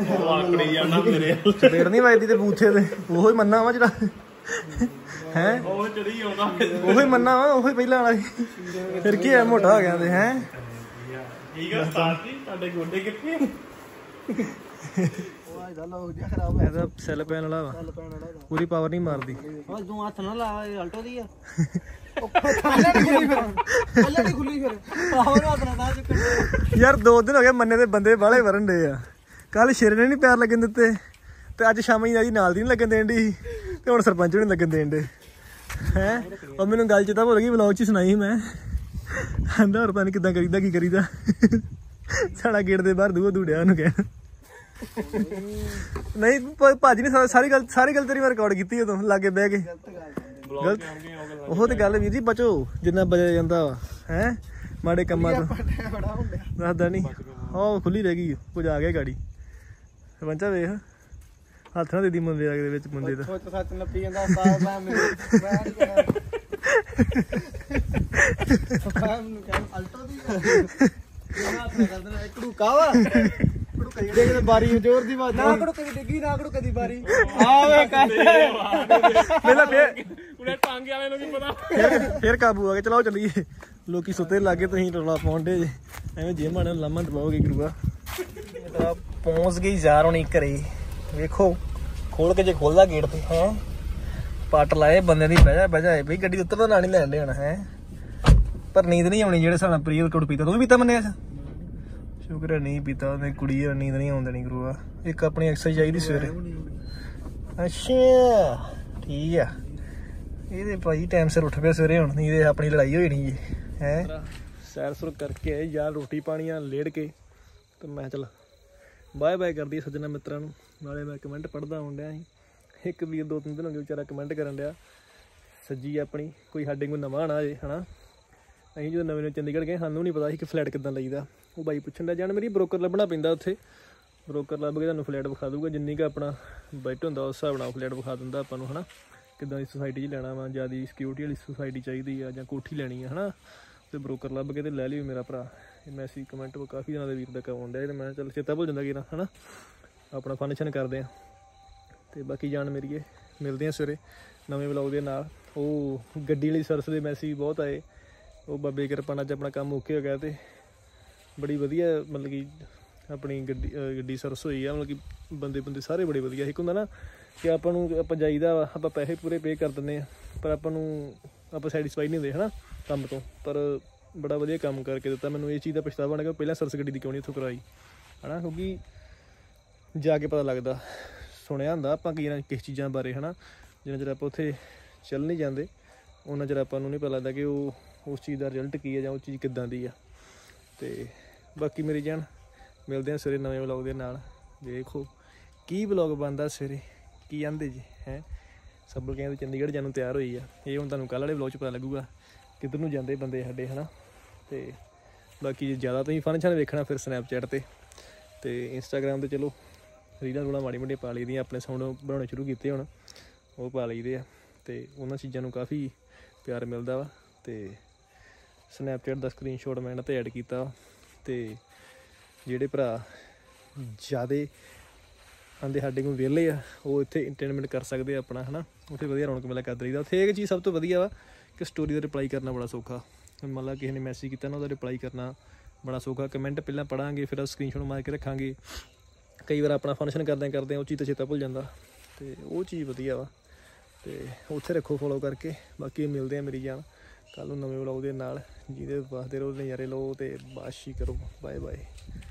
ਚਪੇੜ ਨਹੀਂ ਵੱਜਦੀ ਤੇ ਬੂਥੇ ਤੇ ਉਹੋ ਹੀ ਮੰਨਾ ਵਾ ਜਿਹੜਾ ਹੈ, ਉਹ ਚੜੀ ਆਉਂਦਾ ਉਹੀ ਮੰਨਾ ਵਾ, ਉਹੀ ਪਹਿਲਾਂ ਵਾਲਾ। ਫਿਰ ਕੀ ਹੈ, ਮੋਟਾ ਹੋ ਗਿਆ ਤੇ ਹੈ। ਇਹਦਾ ਸੈੱਲ ਪੈਣ ਵਾਲਾ ਵਾ, ਪੂਰੀ ਪਾਵਰ ਨਹੀਂ ਮਾਰਦੀ। ਤੂੰ ਹੱਥ ਨਾ ਲਾ, ਆਲਟੋ ਦੀ ਆ। ਯਾਰ ਦੋ ਦਿਨ ਹੋ ਗਏ ਮੰਨੇ ਦੇ ਬੰਦੇ ਬਾਹਲੇ ਵਰਨ ਡੇ ਆ। ਕੱਲ ਸ਼ੇਰੇ ਨੇ ਨੀ ਪੈਰ ਲੱਗਣ ਦਿੱਤੇ, ਤੇ ਅੱਜ ਸ਼ਾਮੀ ਆਈ ਨਾਲ ਦੀ ਨੀ ਲੱਗਣ ਦੇਣ ਡਈ, ਤੇ ਹੁਣ ਸਰਪੰਚ ਨੂੰ ਲੱਗਣ ਦੇਣ ਡੇ ਹੈ। ਉਹ ਮੈਨੂੰ ਗੱਲ ਚੇਤਾ ਭੁੱਲ ਗਈ, ਵਲੌਗ ਚ ਸੁਣਾਈ ਮੈਂ। ਆਂਦਾ ਹੋਰ ਪਤਾ ਨੀ ਕਿੱਦਾਂ ਕਰੀਦਾ ਕੀ ਕਰੀਦਾ। ਸਾਡਾ ਗੇਟ ਦੇ ਬਾਹਰ ਦੂਆ ਦੂੜਿਆ ਉਹਨੂੰ ਕਹਿ। ਨਹੀਂ ਭਾਜੀ ਨੇ ਸਾਰੀ ਗੱਲ ਸਾਰੀ ਗੱਲ ਤੇਰੀ ਮੈਂ ਰਿਕਾਰਡ ਕੀਤੀ ਉਦੋਂ ਲਾਗੇ ਬਹਿ ਕੇ। ਗਲਤ ਉਹ ਤੇ ਗੱਲ ਵੀਰ ਜੀ ਬਚੋ ਜਿੰਨਾ ਬਚਿਆ ਜਾਂਦਾ ਵਾ ਹੈ ਮਾੜੇ ਕੰਮਾਂ ਤੋਂ ਦੱਸਦਾ ਨਹੀਂ ਉਹ ਖੁੱਲੀ ਰਹਿ ਗਈ ਕੁਝ ਆ ਗਿਆ ਗਾੜੀ ਸਰਪੰਚਾ ਵੇਖ ਹੱਥ ਨਾ ਦੇ ਦੀ ਮੁੰਡੇ ਦੇ ਵਿੱਚ ਮੁੰਡੇ ਦਾ ਸੋਚ ਸੱਚ ਨੱਪੀ ਜਾਂਦਾ ਉਸਤਾਦ ਮੈਂ ਮੈਨੂੰ ਮੈਂ ਨਹੀਂ ਕਹਿਣਾ ਫਾਮ ਨੂੰ ਕਹਿ ਅਲਟੋ ਦੀ ਹੱਥ ਨਾ ਕਰ ਦੇਣਾ ਇੱਕ ਢੂਕਾ ਵਾ ਦੇਖ ਤੇ ਬਾਰੀ ਜ਼ੋਰ ਦੀ ਬਾਤ ਨਾ ਕੜੂ ਕਦੀ ਡਿੱਗੀ ਨਾ ਕੜੂ ਕਦੀ ਬਾਰੀ ਆ ਵੇ ਪਹਿਲਾਂ ਫੇਰ ਉਹਨੇ ਟਾਂਗੇ ਵਾਲੇ ਨੂੰ ਕੀ ਪਤਾ ਫੇਰ ਫੇਰ ਕਾਬੂ ਆ ਗਿਆ ਚਲੋ ਚੱਲੀਏ ਲੋਕੀ ਸੁੱਤੇ ਲੱਗੇ ਤੁਸੀਂ ਰੌਲਾ ਪਾਉਂਦੇ ਜੇ ਐਵੇਂ ਜਿਮ ਆਣੇ ਲਾਮਾ ਦਬਾਓਗੇ ਗੁਰੂਆ ਪਹੁੰਚ ਗਈ ਯਾਰ ਹੁਣ ਘਰੇ ਵੇਖੋ ਖੋਲ ਕੇ ਜੇ ਖੋਲਦਾ ਗੇਟ ਤੇ ਹੈ ਪੱਟ ਲਾਏ ਬੰਦੇ ਦੀ ਬਹਿ ਜਾ ਬਹਿ ਜਾ ਬਈ ਗੱਡੀ ਉੱਤਰ ਤਾਂ ਨਾ ਨਹੀਂ ਲੈਣ ਦੇ ਹੁਣ ਹੈ ਪਰ ਨੀਂਦ ਨਹੀਂ ਆਉਣੀ ਜਿਹੜੇ ਸਾਡਾ ਪ੍ਰੀਅਲ ਕੋਟ ਪੀਤਾ ਤੂੰ ਵੀ ਪੀਤਾ ਮੰਨਿਆ ਸ਼ੁਕਰ ਹੈ ਨਹੀਂ ਪੀਤਾ ਉਹਨੇ ਕੁੜੀ ਨੀਂਦ ਨਹੀਂ ਆਉਣ ਦੇਣੀ ਗੁਰੂਆ ਇੱਕ ਆਪਣੀ ਐਕਸਰਸਾਈਜ਼ ਚਾਹੀਦੀ ਸਵੇਰੇ ਅੱਛਾ ਠੀਕ ਆ ਇਹਦੇ ਭਾਈ ਟਾਈਮ ਸਿਰ ਉੱਠ ਪਿਆ ਸਵੇਰੇ ਹੁਣ ਨਹੀਂ ਇਹ ਆਪਣੀ ਲੜਾਈ ਹੋਈ ਨਹੀਂ ਜੀ ਹੈ ਸੈਰ ਸੁਰ ਕਰਕੇ ਆਏ ਯਾਰ ਰੋਟੀ ਪਾਣੀਆਂ ਲੇੜ ਕੇ ਤੇ ਮੈਂ ਚੱਲ ਬਾਏ ਬਾਏ ਕਰਦੀ ਸੱਜਣਾ ਮਿੱਤਰਾਂ ਨੂੰ ਨਾਲੇ ਮੈਂ ਕਮੈਂਟ ਪੜ੍ਹਦਾ ਆਉਣ ਡਿਆ ਸੀ ਇੱਕ ਵੀਰ ਦੋ ਤਿੰਨ ਦਿਨ ਹੋ ਗਏ ਵਿਚਾਰਾ ਕਮੈਂਟ ਕਰਨ ਡਿਆ ਸੱਜੀ ਆਪਣੀ ਕੋਈ ਸਾਡੇ ਕੋਲ ਨਵਾਂ ਆਣਾ ਜੇ ਹਨਾ ਅਸੀਂ ਜਦੋਂ ਨਵੇਂ ਨਵੇਂ ਚੰਡੀਗੜ੍ਹ ਗਏ ਸਾਨੂੰ ਨਹੀਂ ਪਤਾ ਸੀ ਕਿ ਫਲੈਟ ਕਿੱਦਾਂ ਲਈਦਾ ਉਹ ਬਾਈ ਪੁੱਛਣ ਦਾ ਜਾਣ ਮੇਰੀ ਬ੍ਰੋਕਰ ਲੱਭਣਾ ਪੈਂਦਾ ਉੱਥੇ ਬ੍ਰੋਕਰ ਲੱਭ ਕੇ ਤੁਹਾਨੂੰ ਫਲੈਟ ਵਿਖਾ ਦੂਗਾ ਜਿੰਨੀ ਕੁ ਆਪਣਾ ਬਜਟ ਹੁੰਦਾ ਉਸ ਹਿਸਾਬ ਨਾਲ ਫਲੈਟ ਵਿਖਾ ਦਿੰਦਾ ਆਪਾਂ ਨੂੰ ਹਨਾ ਕਿੱਦਾਂ ਦੀ ਸੁਸਾਇਟੀ 'ਚ ਲੈਣਾ ਵਾ ਜ਼ਿਆਦਾ ਸਿਕਿਉਰਿਟੀ ਵਾਲੀ ਸੁਸਾਇਟੀ ਚਾਹੀਦੀ ਆ ਜਾਂ ਕੋਠੀ ਲੈਣੀ ਆ ਹਨਾ ਤੇ ਬ੍ਰੋਕਰ ਲੱਭ ਕੇ ਤੇ ਲੈ ਲਿਓ ਮੇਰਾ ਭਰਾ ਮੈਸੇਜ ਕਮੈਂਟ ਕਾਫੀ ਦਿਨਾਂ ਦੇ ਵੀਰ ਦਾ ਆਉਣ ਡਿਆ ਤੇ ਮੈਂ ਚੱਲ ਚੇਤਾ ਭੁੱਲ ਜਾਂਦਾ ਕਿ ਨਾ ਹਨਾ ਆਪਣਾ ਫੰਕਸ਼ਨ ਕਰਦੇ ਆ ਤੇ ਬਾਕੀ ਜਾਣ ਮੇਰੀਏ ਮਿਲਦੇ ਆ ਸਵੇਰੇ ਨਵੇਂ ਵਲੌਗ ਦੇ ਨਾਲ ਉਹ ਗੱਡੀ ਵਾਲੀ ਸਰਵਿਸ ਦੇ ਮੈਸੇਜ ਬਹੁਤ ਆਏ ਉਹ ਬਾਬੇ ਕਿਰਪਾ ਨਾਲ ਆਪਣਾ ਕੰਮ ਓਕੇ ਹੋ ਗਿਆ ਤੇ ਬੜੀ ਵਧੀਆ ਮਤਲਬ ਕਿ ਆਪਣੀ ਗੱਡੀ ਗੱਡੀ ਸਰਵਿਸ ਹੋਈ ਆ ਮਤਲਬ ਕਿ ਬੰਦੇ ਬੰਦੇ ਸਾਰੇ ਬੜੇ ਵਧੀਆ ਇੱਕ ਹੁੰਦਾ ਨਾ ਕਿ ਆਪਾਂ ਨੂੰ ਆਪਾਂ ਜਾਈਦਾ ਵਾ ਆਪਾਂ ਪੈਸੇ ਪੂਰੇ ਪੇ ਕਰ ਦਿੰਦੇ ਆ ਪਰ ਆਪਾਂ ਨੂੰ ਆਪਾਂ ਸੈਟੀਸਫਾਈ ਨਹੀਂ ਹੁੰਦੇ ਹੈ ਨਾ ਕੰਮ ਤੋਂ ਪਰ ਬੜਾ ਵਧੀਆ ਕੰਮ ਕਰਕੇ ਦਿੱਤਾ ਮੈਨੂੰ ਇਹ ਚੀਜ਼ ਦਾ ਪਛਤਾਵਾ ਹੋਣਾ ਕਿ ਪਹਿਲਾਂ ਸਰਵਿਸ ਗੱਡੀ ਦੀ ਕਿਉਂ ਨਹੀਂ ਇੱਥੋਂ ਕਰਾਈ ਹੈ ਨਾ ਕਿਉਂਕਿ ਜਾ ਕੇ ਪਤਾ ਲੱਗਦਾ ਸੁਣਿਆ ਹੁੰਦਾ ਆਪਾਂ ਕੀ ਨਾ ਕਿਸ ਚੀਜ਼ਾਂ ਬਾਰੇ ਹੈ ਨਾ ਜਿੰਨਾ ਚਿਰ ਆਪਾਂ ਉੱਥੇ ਚੱਲ ਨਹੀਂ ਜਾਂਦੇ ਉਹਨਾਂ ਚਿਰ ਆਪਾਂ ਨੂੰ ਨਹੀਂ ਪਤਾ ਲੱਗਦਾ ਕਿ ਉਹ ਉਸ ਚੀਜ਼ ਦਾ ਰਿਜ਼ਲਟ ਕੀ ਹੈ ਜਾਂ ਉਹ ਚੀਜ਼ ਕਿੱਦਾਂ ਦੀ ਆ ਤੇ ਬਾਕੀ ਮੇਰੀ ਜਾਨ ਮਿਲਦੇ ਆ ਸਵੇਰੇ ਨਵੇਂ ਵਲੌਗ ਦੇ ਨਾਲ ਦੇਖੋ ਕੀ ਵਲੌਗ ਬਣਦਾ ਸਵੇਰੇ ਕੀ ਆਂਦੇ ਜੀ ਹੈ ਸਭ ਕਹਿੰਦੇ ਚੰਡੀਗੜ੍ਹ ਜਾਣ ਨੂੰ ਤਿਆਰ ਹੋਈ ਆ ਇਹ ਹੁਣ ਤੁਹਾਨੂੰ ਕੱਲ੍ਹ ਵਾਲੇ ਵਲੌਗ 'ਚ ਪਤਾ ਲੱਗੂਗਾ ਕਿੱਧਰ ਨੂੰ ਜਾਂਦੇ ਬੰਦੇ ਸਾਡੇ ਹੈ ਨਾ ਤੇ ਬਾਕੀ ਜੇ ਜ਼ਿਆਦਾ ਤੁਸੀਂ ਫੰਕਸ਼ਨ ਵੇਖਣਾ ਫਿਰ ਸਨੈਪਚੈਟ 'ਤੇ ਤੇ ਇੰਸਟਾਗ੍ਰਾਮ 'ਤੇ ਚਲੋ ਰੀਲਾਂ ਰੂਲਾਂ ਮਾੜੀ ਮੋਟੀਆਂ ਪਾ ਲਈ ਦੀਆਂ ਆਪਣੇ ਸਾਊਂਡ ਬਣਾਉਣੇ ਸ਼ੁਰੂ ਕੀਤੇ ਹੁਣ ਉਹ ਪਾ ਲਈਦੇ ਆ ਤੇ ਉਹਨਾਂ ਚੀਜ਼ਾਂ ਨੂੰ ਕਾਫੀ ਪਿਆਰ ਮਿਲਦਾ ਵਾ ਤੇ ਸਨੈਪਚੈਟ ਦਾ ਸਕਰੀਨਸ਼ਾਟ ਮੈਂ ਇਹਨਾਂ 'ਤੇ ਐਡ ਕੀਤਾ ਤੇ ਜਿਹੜੇ ਭਰਾ ਜ਼ਿਆਦਾ ਆਂਦੇ ਸਾਡੇ ਕੋਲ ਵਿਹਲੇ ਆ ਉਹ ਇੱਥੇ ਇੰਟਰਟੇਨਮੈਂਟ ਕਰ ਸਕਦੇ ਆ ਆਪਣਾ ਹੈ ਨਾ ਉੱਥੇ ਵਧੀਆ ਰੌਣਕ ਮੇਲਾ ਕਰ ਦਈਦਾ ਉੱਥੇ ਇੱਕ ਚੀਜ਼ ਸਭ ਤੋਂ ਵਧੀਆ ਵਾ ਕਿ ਸਟੋਰੀ ਦਾ ਰਿਪਲਾਈ ਕਰਨਾ ਬੜਾ ਸੌਖਾ ਮੰਨ ਲਾ ਕਿਸੇ ਨੇ ਮੈਸੇਜ ਕੀਤਾ ਨਾ ਉਹਦਾ ਰਿਪਲਾਈ ਕਰਨਾ ਬੜਾ ਸੌਖਾ ਕਮੈਂਟ ਪਹਿਲਾਂ ਪੜ੍ਹਾਂਗੇ ਫਿਰ ਸਕਰੀਨਸ਼ਾਟ ਮਾਰ ਕੇ ਰੱਖਾਂਗੇ ਕਈ ਵਾਰ ਆਪਣਾ ਫੰਕਸ਼ਨ ਕਰਦੇ ਕਰਦੇ ਉਹ ਚੀਜ਼ ਤਾਂ ਚੇਤਾ ਭੁੱਲ ਜਾਂਦਾ ਤੇ ਉਹ ਚੀਜ਼ ਵਧੀਆ ਵਾ ਤੇ ਉੱਥੇ ਰੱਖੋ ਫੋਲੋ ਕਰਕੇ ਬਾਕੀ ਮਿਲਦੇ ਆ ਮੇਰੀ ਜਾਨ ਕੱਲ੍ਹ ਨੂੰ ਨਵੇਂ ਵਲੌਗ ਦੇ ਨਾਲ ਜਿਹਦੇ ਵਾਸਤੇ ਰਹੋ ਨਜ਼ਾਰੇ ਲਓ ਤੇ ਬਾਸ਼ੀ ਕਰੋ ਬਾਏ ਬਾਏ।